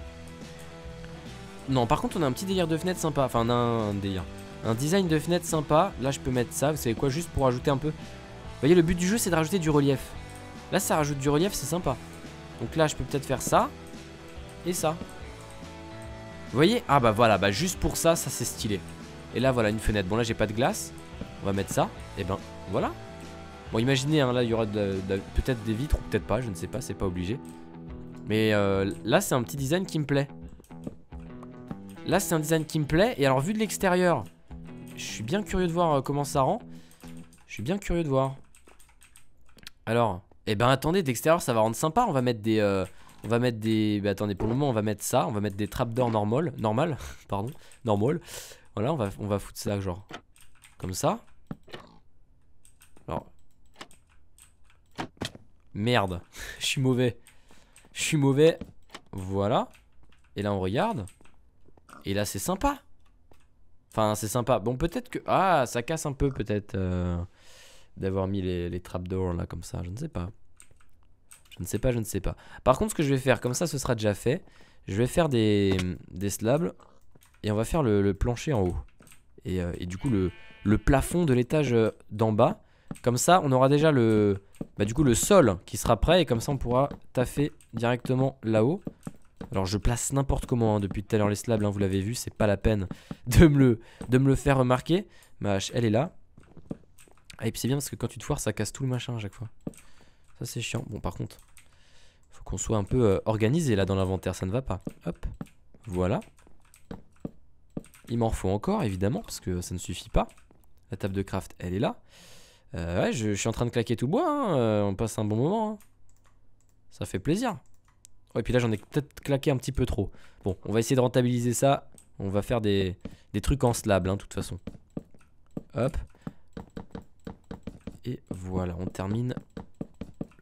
Non, par contre on a un petit délire de fenêtre sympa. Enfin un délire. Un design de fenêtre sympa. Là je peux mettre ça, vous savez quoi, juste pour rajouter un peu. Vous voyez, le but du jeu c'est de rajouter du relief. Là ça rajoute du relief, c'est sympa. Donc là je peux peut-être faire ça. Et ça. Vous voyez? Ah bah voilà, bah juste pour ça, ça c'est stylé. Et là voilà une fenêtre. Bon là j'ai pas de glace. On va mettre ça. Et ben voilà. Bon imaginez hein, là il y aura peut-être des vitres ou peut-être pas, je ne sais pas, c'est pas obligé. Mais là c'est un petit design qui me plaît. Là c'est un design qui me plaît. Et alors vu de l'extérieur, je suis bien curieux de voir comment ça rend. Je suis bien curieux de voir. Alors, eh ben attendez, d'extérieur ça va rendre sympa. On va mettre des... Bah, attendez, pour le moment on va mettre ça. On va mettre des trapdoors normal. Pardon, normal. Voilà, on va foutre ça genre comme ça. Alors... Merde, je suis mauvais. Voilà. Et là on regarde. Et là c'est sympa. Enfin c'est sympa. Bon peut-être que... Ah ça casse un peu peut-être d'avoir mis les trapdoors là comme ça. Je ne sais pas. Je ne sais pas. Par contre ce que je vais faire, comme ça ce sera déjà fait. Je vais faire des slabs. Et on va faire le plancher en haut. Et du coup le plafond de l'étage d'en bas. Comme ça on aura déjà le sol qui sera prêt. Et comme ça on pourra taffer directement là-haut. Alors je place n'importe comment hein, depuis tout à l'heure les slabs hein, vous l'avez vu, c'est pas la peine de me le faire remarquer. Ma hache elle est là. Ah, et puis c'est bien parce que quand tu te foires ça casse tout le machin à chaque fois. Ça c'est chiant. Bon par contre faut qu'on soit un peu organisé là dans l'inventaire, ça ne va pas. Hop, voilà. Il m'en faut encore évidemment parce que ça ne suffit pas. La table de craft elle est là. Ouais je suis en train de claquer tout le bois hein. On passe un bon moment hein. Ça fait plaisir. Oh, et puis là j'en ai peut-être claqué un petit peu trop. Bon on va essayer de rentabiliser ça. On va faire des trucs en slab hein, de toute façon. Hop. Et voilà on termine.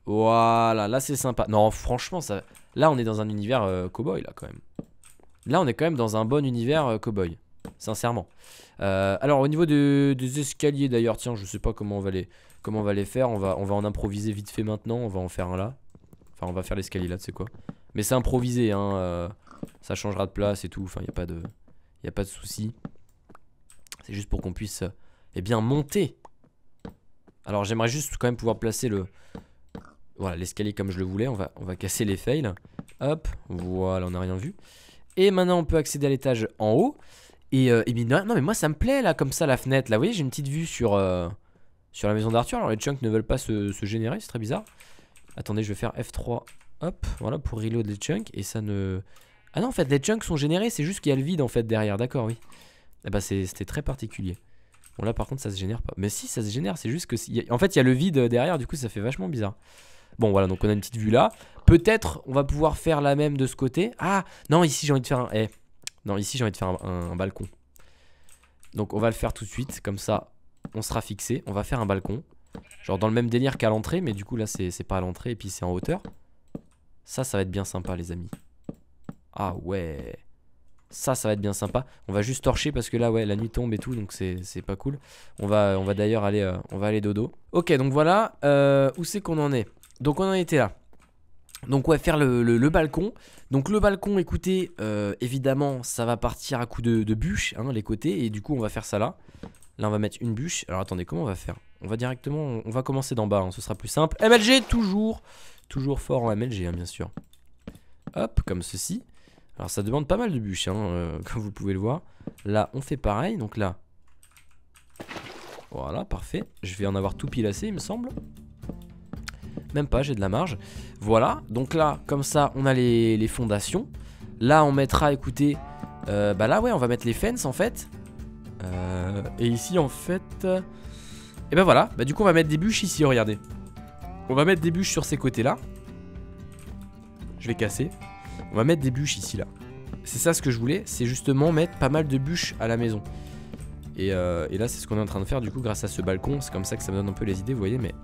Voilà, là c'est sympa. Non, franchement, ça... là on est dans un univers cowboy là quand même. Là on est quand même dans un bon univers cowboy. Sincèrement. Alors au niveau des escaliers d'ailleurs, tiens, je sais pas comment on va les faire. On va en improviser vite fait maintenant. On va en faire un là. Enfin, on va faire l'escalier là, tu sais quoi. Mais c'est improvisé, hein. Ça changera de place et tout. Enfin, y a pas de souci. C'est juste pour qu'on puisse, eh bien, monter. Alors, j'aimerais juste quand même pouvoir placer voilà, l'escalier comme je le voulais. On va casser les fails. Hop, voilà, on n'a rien vu. Et maintenant, on peut accéder à l'étage en haut. Et non, mais moi, ça me plaît là, comme ça, la fenêtre. Là, vous voyez, j'ai une petite vue sur la maison d'Arthur. Alors, les chunks ne veulent pas se générer, c'est très bizarre. Attendez, je vais faire F3. Hop, voilà, pour reload les chunks. Et ça ne... Ah non, en fait, les chunks sont générés. C'est juste qu'il y a le vide, en fait, derrière. D'accord, oui. Eh bah, c'était très particulier. Bon, là, par contre, ça se génère pas. Mais si, ça se génère. C'est juste que... En fait, il y a le vide derrière. Du coup, ça fait vachement bizarre. Bon, voilà, donc on a une petite vue là. Peut-être, on va pouvoir faire la même de ce côté. Ah, non, ici, j'ai envie de faire un... Non, ici, j'ai envie de faire un balcon. Donc, on va le faire tout de suite. Comme ça, on sera fixé. On va faire un balcon. Genre dans le même délire qu'à l'entrée, mais du coup là c'est pas à l'entrée et puis c'est en hauteur. Ça va être bien sympa les amis. Ah ouais. Ça va être bien sympa. On va juste torcher parce que là ouais la nuit tombe et tout, donc c'est pas cool. On va d'ailleurs aller dodo. Ok, donc voilà, où c'est qu'on en est? Donc on en était là. Donc ouais, faire le balcon. Donc le balcon, écoutez, évidemment ça va partir à coup de bûches, hein, les côtés. Et du coup on va faire ça là. Là on va mettre une bûche. Alors attendez, comment on va faire? On va commencer d'en bas, hein, ce sera plus simple. MLG, toujours fort en MLG, hein, bien sûr. Hop, comme ceci. Alors ça demande pas mal de bûches, hein, comme vous pouvez le voir. Là, on fait pareil, donc là. Voilà, parfait. Je vais en avoir tout pilassé, il me semble. Même pas, j'ai de la marge. Voilà, donc là, comme ça, on a les fondations. Là, on mettra, écoutez, bah là, ouais, on va mettre les fences, en fait. Et ici, en fait... Et ben voilà, bah du coup on va mettre des bûches ici, regardez. On va mettre des bûches sur ces côtés là. Je vais casser. On va mettre des bûches ici là. C'est ça ce que je voulais, c'est justement mettre pas mal de bûches à la maison. Et là c'est ce qu'on est en train de faire du coup grâce à ce balcon. C'est comme ça que ça me donne un peu les idées, vous voyez, mais...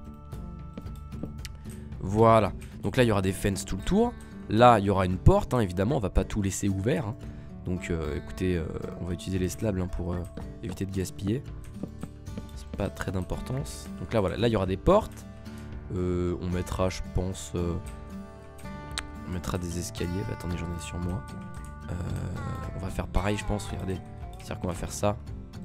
Voilà, donc là il y aura des fences tout le tour. Là il y aura une porte, hein, évidemment, on va pas tout laisser ouvert, hein. Donc écoutez, on va utiliser les slabs hein, pour éviter de gaspiller. Pas très d'importance. Donc là voilà, là il y aura des portes. On mettra, je pense, on mettra des escaliers. Bah, attendez, j'en ai sur moi. On va faire pareil, je pense. Regardez, c'est-à-dire qu'on va faire ça.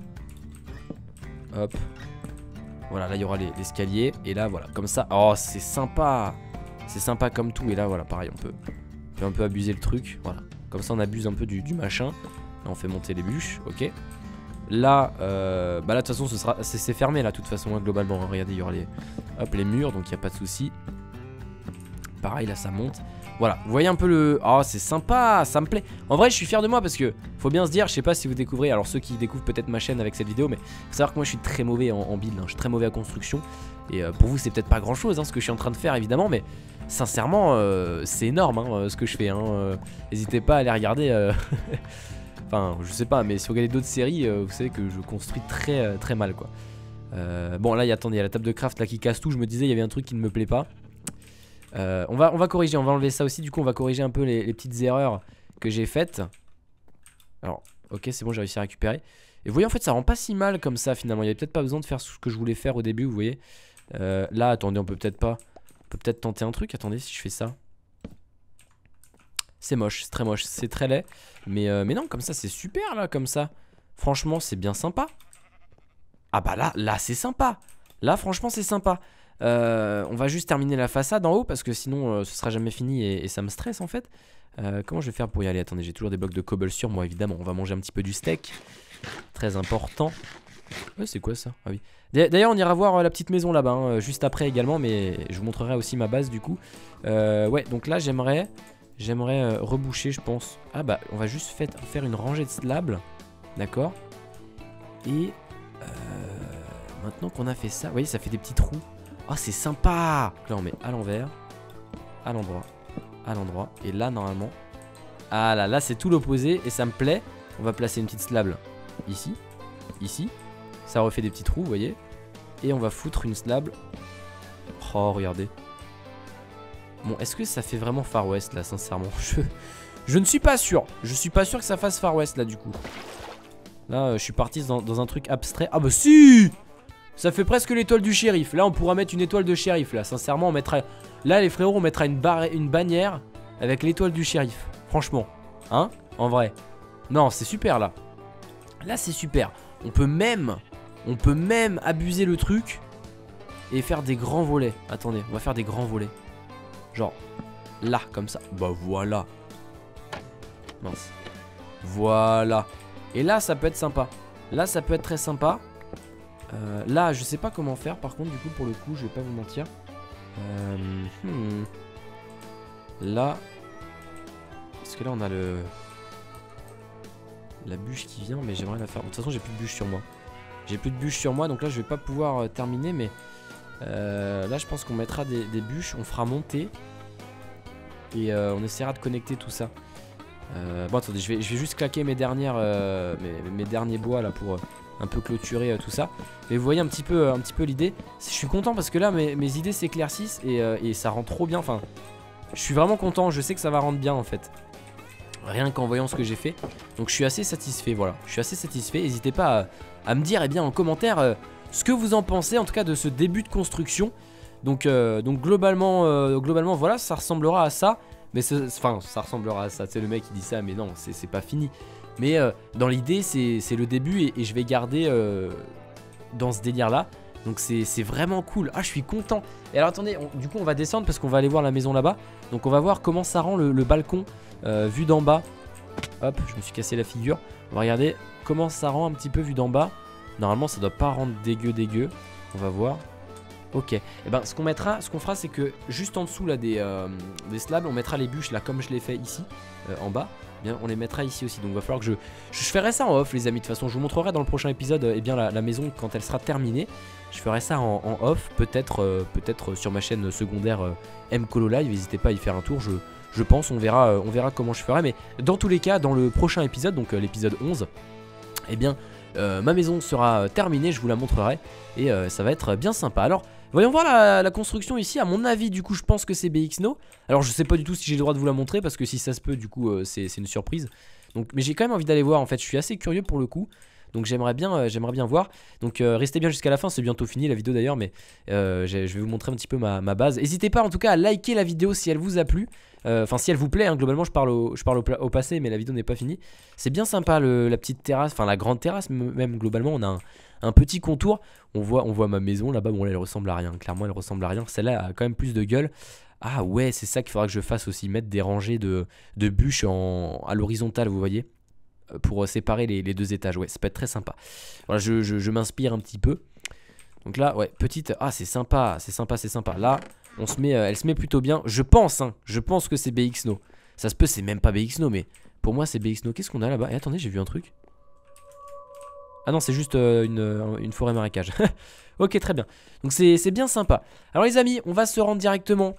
Hop. Voilà, là il y aura l'escalier. Et là voilà, comme ça. Oh, c'est sympa. C'est sympa comme tout. Et là voilà, pareil, on peut un peu abuser le truc. Voilà, comme ça on abuse un peu du machin. Là on fait monter les bûches, ok. Là, bah là de toute façon c'est fermé là de toute façon hein, globalement, hein. Regardez, il y aura les murs, donc il n'y a pas de souci. Pareil là ça monte. Voilà, vous voyez un peu le... Oh c'est sympa, ça me plaît. En vrai je suis fier de moi parce que faut bien se dire, je sais pas si vous découvrez, alors ceux qui découvrent peut-être ma chaîne avec cette vidéo, mais faut savoir que moi je suis très mauvais en build, hein. Je suis très mauvais à construction. Et pour vous c'est peut-être pas grand chose hein, ce que je suis en train de faire évidemment, mais sincèrement c'est énorme hein, ce que je fais hein. N'hésitez pas à aller regarder... Enfin, je sais pas, mais si vous regardez d'autres séries, vous savez que je construis très mal, quoi. Bon, là, attendez, il y a la table de craft là qui casse tout. Je me disais, il y avait un truc qui ne me plaît pas. On va corriger, on va enlever ça aussi. Du coup, on va corriger un peu les petites erreurs que j'ai faites. Alors, ok, c'est bon, j'ai réussi à récupérer. Et vous voyez, en fait, ça rend pas si mal comme ça, finalement. Il y avait peut-être pas besoin de faire ce que je voulais faire au début, vous voyez. Là, attendez, on peut peut-être pas... On peut peut-être tenter un truc. Attendez, si je fais ça... C'est moche, c'est très moche, c'est très laid. Mais non, comme ça, c'est super, là, comme ça. Franchement, c'est bien sympa. Ah bah là c'est sympa. Là, franchement, c'est sympa. On va juste terminer la façade en haut, parce que sinon, ce sera jamais fini et ça me stresse, en fait. Comment je vais faire pour y aller? Attendez, j'ai toujours des blocs de cobble sur moi, évidemment. On va manger un petit peu du steak. Très important. Ouais, c'est quoi, ça? Ah oui. D'ailleurs, on ira voir la petite maison là-bas, hein, juste après également, mais je vous montrerai aussi ma base, du coup. Ouais, donc là, j'aimerais reboucher, je pense. Ah bah on va juste faire une rangée de slabs. D'accord. Et maintenant qu'on a fait ça, vous voyez, ça fait des petits trous. Oh, c'est sympa. Là on met à l'envers, à l'endroit. Et là normalement, ah là c'est tout l'opposé. Et ça me plaît. On va placer une petite slab ici. Ça refait des petits trous, vous voyez. Et on va foutre une slab. Oh regardez. Bon, est-ce que ça fait vraiment Far West là, sincèrement? Je ne suis pas sûr. Je suis pas sûr que ça fasse Far West là, du coup. Là, je suis parti dans un truc abstrait. Ah bah si! Ça fait presque l'étoile du shérif. Là, on pourra mettre une étoile de shérif. Là, sincèrement, on mettra... Là, les frérots, on mettra une bannière avec l'étoile du shérif. Franchement. Hein? En vrai. Non, c'est super, là. Là, c'est super. On peut même abuser le truc et faire des grands volets. Attendez, on va faire des grands volets. Genre, là, comme ça. Bah, voilà. Mince. Voilà. Et là, ça peut être sympa. Là, ça peut être très sympa. Là, je sais pas comment faire. Par contre, du coup, pour le coup, je vais pas vous mentir. Là. Parce que là, on a la bûche qui vient, mais j'aimerais la faire. De toute façon, j'ai plus de bûche sur moi. J'ai plus de bûche sur moi, donc là, je vais pas pouvoir terminer. Mais là, je pense qu'on mettra des bûches. On fera monter. Et on essaiera de connecter tout ça. Bon, attendez, je vais juste claquer mes derniers bois là pour un peu clôturer tout ça. Mais vous voyez un petit peu l'idée. Je suis content parce que là mes idées s'éclaircissent et ça rend trop bien. Enfin, je suis vraiment content. Je sais que ça va rendre bien en fait. Rien qu'en voyant ce que j'ai fait. Donc je suis assez satisfait. Voilà, je suis assez satisfait. N'hésitez pas à me dire en commentaire ce que vous en pensez en tout cas de ce début de construction. Donc globalement voilà, ça ressemblera à ça. Mais enfin, ça ressemblera à ça. C'est le mec qui dit ça, mais non, c'est pas fini. Mais dans l'idée, c'est le début et je vais garder dans ce délire là. Donc c'est vraiment cool. Ah, je suis content. Et alors attendez, du coup on va descendre parce qu'on va aller voir la maison là-bas. Donc on va voir comment ça rend le balcon vu d'en bas. Hop, je me suis cassé la figure. On va regarder comment ça rend un petit peu vu d'en bas. Normalement ça doit pas rendre dégueu. On va voir. Ok, et ben ce qu'on fera c'est que juste en dessous là des slabs, on mettra les bûches là comme je l'ai fait ici en bas. Bien, on les mettra ici aussi, donc il va falloir que je ferai ça en off les amis. De toute façon je vous montrerai dans le prochain épisode la maison quand elle sera terminée. Je ferai ça en off, peut-être sur ma chaîne secondaire MColo Live. N'hésitez pas à y faire un tour, je pense, on verra comment je ferai. Mais dans tous les cas, dans le prochain épisode, donc l'épisode 11, eh bien ma maison sera terminée, je vous la montrerai et ça va être bien sympa. Alors voyons voir la construction ici. À mon avis du coup je pense que c'est BXNO. Alors je sais pas du tout si j'ai le droit de vous la montrer, parce que si ça se peut du coup c'est une surprise. Donc, mais j'ai quand même envie d'aller voir en fait, je suis assez curieux pour le coup. Donc j'aimerais bien voir. Donc restez bien jusqu'à la fin, c'est bientôt fini la vidéo d'ailleurs. Mais je vais vous montrer un petit peu ma base. N'hésitez pas en tout cas à liker la vidéo si elle vous a plu. Enfin si elle vous plaît, hein, globalement je parle au passé, mais la vidéo n'est pas finie. C'est bien sympa la petite terrasse, enfin la grande terrasse même. Globalement on a un petit contour. On voit ma maison là-bas, bon là elle ressemble à rien. Clairement elle ressemble à rien, celle-là a quand même plus de gueule. Ah ouais, c'est ça qu'il faudra que je fasse aussi, mettre des rangées de bûches à l'horizontale, vous voyez, pour séparer les deux étages. Ouais, ça peut être très sympa. Voilà, je m'inspire un petit peu. Donc là, ouais, petite... Ah, c'est sympa. Là, elle se met plutôt bien. Je pense que c'est BXNO. Ça se peut, c'est même pas BXNO, mais pour moi, c'est BXNO. Qu'est-ce qu'on a là-bas? Et attendez, j'ai vu un truc. Ah non, c'est juste une forêt marécage. Ok, très bien. Donc c'est bien sympa. Alors les amis, on va se rendre directement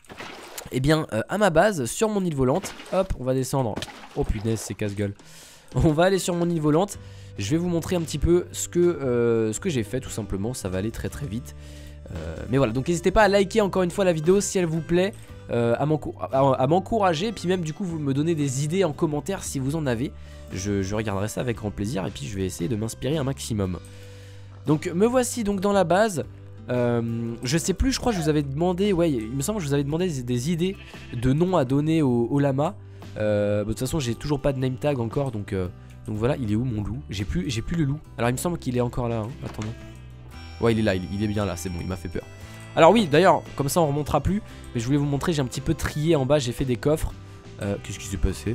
à ma base, sur mon île volante. Hop, on va descendre. Oh punaise, c'est casse-gueule. On va aller sur mon île volante. Je vais vous montrer un petit peu ce que j'ai fait tout simplement. Ça va aller très très vite. Mais voilà, donc n'hésitez pas à liker encore une fois la vidéo si elle vous plaît, à m'encourager. Et puis même du coup vous me donnez des idées en commentaire si vous en avez. Je regarderai ça avec grand plaisir. Et puis je vais essayer de m'inspirer un maximum. Donc me voici donc dans la base. Je sais plus, je crois que je vous avais demandé, ouais, il me semble que je vous avais demandé des idées de noms à donner au lama. De toute façon j'ai toujours pas de name tag encore, donc voilà. Il est où mon loup? J'ai plus le loup. Alors il me semble qu'il est encore là, hein. Attendez. Ouais, il est là, il est bien là, c'est bon, il m'a fait peur. Alors oui, d'ailleurs, comme ça on remontera plus. Mais je voulais vous montrer, j'ai un petit peu trié en bas, j'ai fait des coffres. Qu'est-ce qui s'est passé?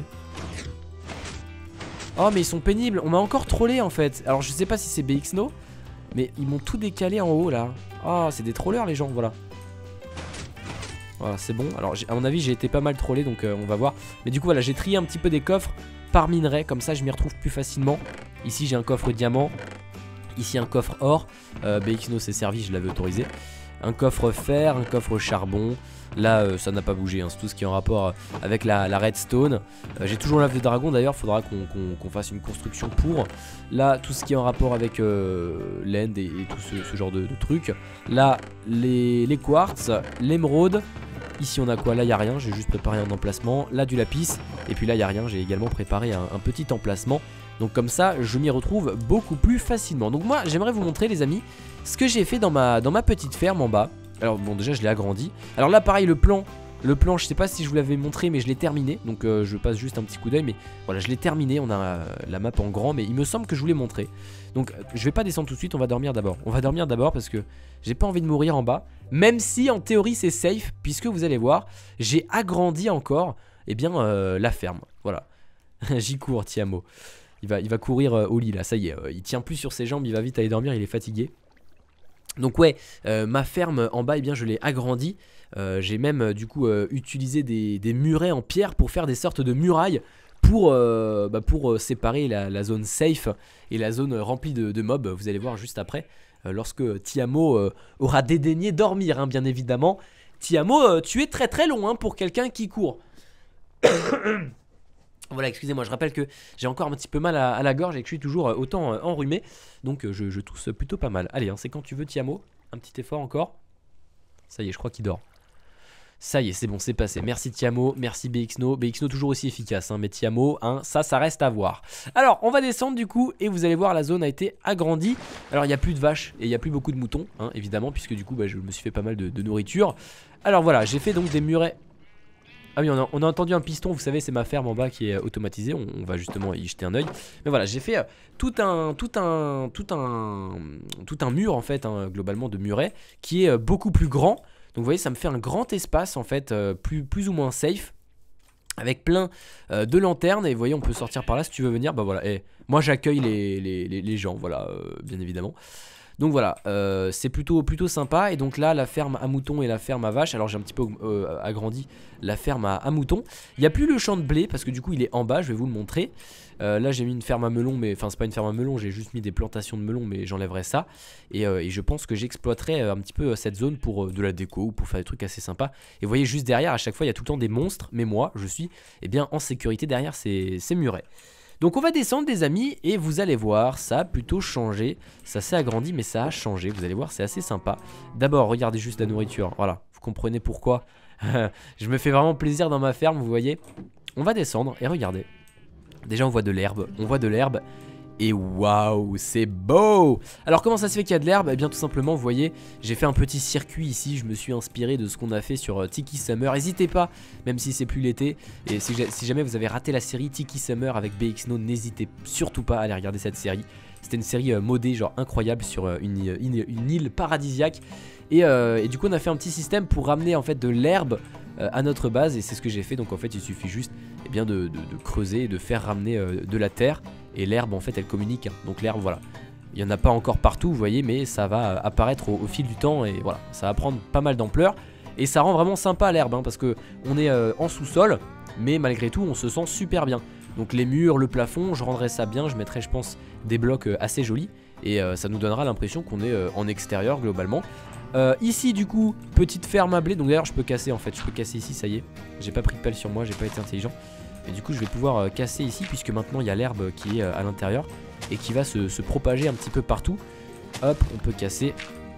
Oh mais ils sont pénibles, on m'a encore trollé en fait. Alors je sais pas si c'est BXNO, mais ils m'ont tout décalé en haut là. Ah, c'est des trollers les gens, voilà. Voilà, c'est bon. Alors à mon avis j'ai été pas mal trollé, donc on va voir. Mais du coup voilà, j'ai trié un petit peu des coffres par minerai, comme ça je m'y retrouve plus facilement. Ici j'ai un coffre diamant, ici un coffre or. BXNO s'est servi, je l'avais autorisé. Un coffre fer, un coffre charbon. Là ça n'a pas bougé, hein. C'est tout ce qui est en rapport avec la redstone. J'ai toujours l'œuf de dragon d'ailleurs, faudra qu'on fasse une construction pour. Là tout ce qui est en rapport avec l'end et tout ce genre de trucs. Là les quartz, l'émeraude. Ici on a quoi? Là il n'y a rien, j'ai juste préparé un emplacement. Là du lapis, et puis là il n'y a rien, j'ai également préparé un petit emplacement. Donc comme ça je m'y retrouve beaucoup plus facilement. Donc moi j'aimerais vous montrer les amis ce que j'ai fait dans ma petite ferme en bas. Alors bon déjà je l'ai agrandi. Alors là pareil le plan je sais pas si je vous l'avais montré mais je l'ai terminé. Donc je passe juste un petit coup d'œil mais voilà je l'ai terminé. On a la map en grand mais il me semble que je vous l'ai montré. Donc je vais pas descendre tout de suite, on va dormir d'abord. On va dormir d'abord parce que j'ai pas envie de mourir en bas. Même si en théorie c'est safe puisque vous allez voir j'ai agrandi encore la ferme. Voilà. J'y cours Tiamo. Il va courir au lit là, ça y est, il tient plus sur ses jambes, il va vite aller dormir, il est fatigué. Donc ouais, ma ferme en bas, je l'ai agrandie. J'ai même du coup utilisé des murets en pierre pour faire des sortes de murailles pour séparer la zone safe et la zone remplie de mobs. Vous allez voir juste après, lorsque Tiamo aura dédaigné dormir, hein, bien évidemment. Tiamo, tu es très très long hein, pour quelqu'un qui court. Voilà, excusez-moi, je rappelle que j'ai encore un petit peu mal à la gorge et que je suis toujours autant enrhumé. Donc je tousse plutôt pas mal. Allez, hein, c'est quand tu veux Tiamo. Un petit effort encore. Ça y est, je crois qu'il dort. Ça y est, c'est bon, c'est passé. Merci Tiamo, merci BXNO. BXNO toujours aussi efficace, hein, mais Tiamo, hein, ça reste à voir. Alors, on va descendre du coup et vous allez voir, la zone a été agrandie. Alors, il n'y a plus de vaches et il n'y a plus beaucoup de moutons, hein, évidemment, puisque du coup, je me suis fait pas mal de nourriture. Alors voilà, j'ai fait donc des murets. Ah oui, on a entendu un piston, vous savez, c'est ma ferme en bas qui est automatisée. On va justement y jeter un oeil. Mais voilà, j'ai fait tout un mur en fait, hein, globalement de murets, qui est beaucoup plus grand. Donc vous voyez, ça me fait un grand espace en fait, plus ou moins safe, avec plein de lanternes. Et vous voyez, on peut sortir par là si tu veux venir. Bah voilà, et moi j'accueille les gens, voilà, bien évidemment. Donc voilà, c'est plutôt sympa. Et donc là, la ferme à moutons et la ferme à vaches. Alors j'ai un petit peu agrandi la ferme à moutons. Il n'y a plus le champ de blé parce que du coup il est en bas, je vais vous le montrer. Là j'ai mis une ferme à melons, mais enfin c'est pas une ferme à melons, j'ai juste mis des plantations de melons, mais j'enlèverai ça. Et je pense que j'exploiterai un petit peu cette zone pour de la déco ou pour faire des trucs assez sympas. Et vous voyez juste derrière, à chaque fois il y a tout le temps des monstres, mais moi je suis en sécurité derrière ces murets. Donc on va descendre les amis et vous allez voir, ça a plutôt changé. Ça s'est agrandi mais ça a changé, vous allez voir, c'est assez sympa. D'abord regardez juste la nourriture, voilà, vous comprenez pourquoi. Je me fais vraiment plaisir dans ma ferme, vous voyez. On va descendre et regardez. Déjà on voit de l'herbe, et waouh, c'est beau! Alors comment ça se fait qu'il y a de l'herbe? Eh bien tout simplement, vous voyez, j'ai fait un petit circuit ici, je me suis inspiré de ce qu'on a fait sur Tiki Summer. N'hésitez pas, même si c'est plus l'été, et si jamais vous avez raté la série Tiki Summer avec BXNO, n'hésitez surtout pas à aller regarder cette série. C'était une série modée, genre incroyable, sur une île paradisiaque. Et du coup on a fait un petit système pour ramener en fait de l'herbe à notre base, et c'est ce que j'ai fait. Donc en fait il suffit juste de creuser et de faire ramener de la terre. Et l'herbe en fait elle communique, hein. Donc l'herbe voilà, il n'y en a pas encore partout vous voyez, mais ça va apparaître au fil du temps. Et voilà, ça va prendre pas mal d'ampleur. Et ça rend vraiment sympa l'herbe, hein, parce que on est en sous-sol, mais malgré tout on se sent super bien. Donc les murs, le plafond, je rendrai ça bien. Je mettrai je pense des blocs assez jolis. Et ça nous donnera l'impression qu'on est en extérieur globalement. Ici du coup, petite ferme à blé. Donc d'ailleurs je peux casser en fait, je peux casser ici, ça y est. J'ai pas pris de pelle sur moi, j'ai pas été intelligent. Et du coup je vais pouvoir casser ici, puisque maintenant il y a l'herbe qui est à l'intérieur et qui va se propager un petit peu partout. Hop, on peut casser.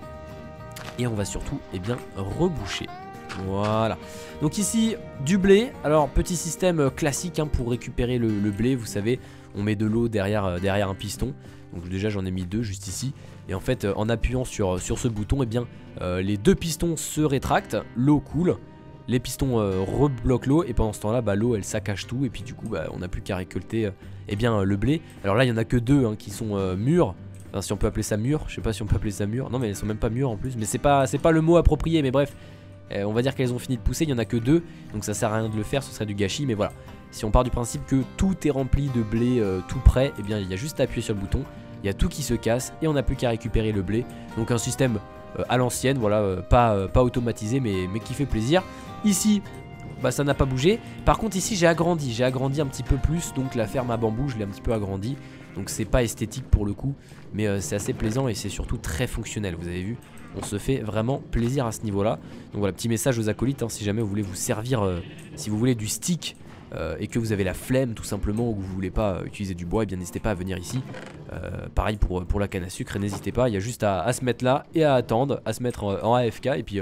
Et on va surtout reboucher. Voilà. Donc ici du blé. Alors petit système classique, hein, pour récupérer le blé. Vous savez, on met de l'eau derrière un piston. Donc déjà j'en ai mis deux juste ici. Et en fait en appuyant sur ce bouton, les deux pistons se rétractent, l'eau coule. Les pistons rebloquent l'eau, et pendant ce temps là l'eau elle saccage tout. Et puis du coup on n'a plus qu'à récolter le blé. Alors là il n'y en a que deux, hein, qui sont mûrs. Enfin si on peut appeler ça mûr, je sais pas si on peut appeler ça mûr. Non mais elles sont même pas mûres en plus, mais c'est pas le mot approprié. Mais bref, on va dire qu'elles ont fini de pousser, il n'y en a que deux. Donc ça sert à rien de le faire, ce serait du gâchis. Mais voilà, si on part du principe que tout est rempli de blé tout prêt, il y a juste à appuyer sur le bouton. Il y a tout qui se casse et on n'a plus qu'à récupérer le blé. Donc un système à l'ancienne, voilà, pas automatisé mais qui fait plaisir. Ici ça n'a pas bougé. Par contre ici j'ai agrandi un petit peu plus. Donc la ferme à bambou je l'ai un petit peu agrandi. Donc c'est pas esthétique pour le coup, mais c'est assez plaisant et c'est surtout très fonctionnel. Vous avez vu, on se fait vraiment plaisir à ce niveau là. Donc voilà, petit message aux acolytes, hein, si jamais vous voulez vous servir, si vous voulez du stick et que vous avez la flemme tout simplement, ou que vous voulez pas utiliser du bois, et bien n'hésitez pas à venir ici. Pareil pour la canne à sucre, et n'hésitez pas, il y a juste à se mettre là et à attendre, à se mettre en AFK, et puis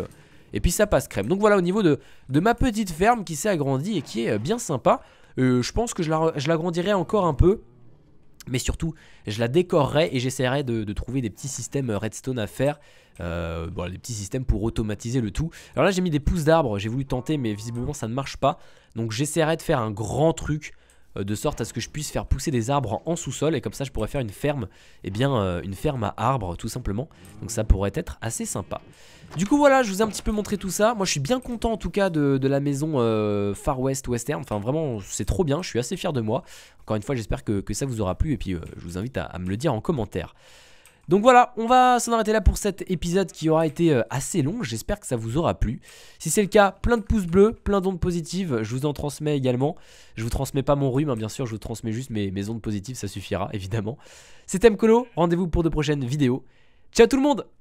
Et puis ça passe crème. Donc voilà, au niveau de ma petite ferme qui s'est agrandie et qui est bien sympa. Je pense que je l'agrandirai encore un peu. Mais surtout, je la décorerai et j'essaierai de trouver des petits systèmes redstone à faire. Bon, des petits systèmes pour automatiser le tout. Alors là, j'ai mis des pousses d'arbres, j'ai voulu tenter, mais visiblement ça ne marche pas. Donc j'essaierai de faire un grand truc de sorte à ce que je puisse faire pousser des arbres en sous-sol. Et comme ça, je pourrais faire une ferme, eh bien, une ferme à arbres, tout simplement. Donc ça pourrait être assez sympa. Du coup voilà, je vous ai un petit peu montré tout ça. Moi je suis bien content en tout cas de la maison Far West Western. Enfin vraiment c'est trop bien, je suis assez fier de moi. Encore une fois j'espère que ça vous aura plu. Et puis je vous invite à me le dire en commentaire. Donc voilà, on va s'en arrêter là pour cet épisode qui aura été assez long. J'espère que ça vous aura plu. Si c'est le cas, plein de pouces bleus, plein d'ondes positives. Je vous en transmets également. Je vous transmets pas mon rhume, hein, bien sûr, je vous transmets juste mes ondes positives, ça suffira évidemment. C'était Mkolo, rendez-vous pour de prochaines vidéos. Ciao tout le monde!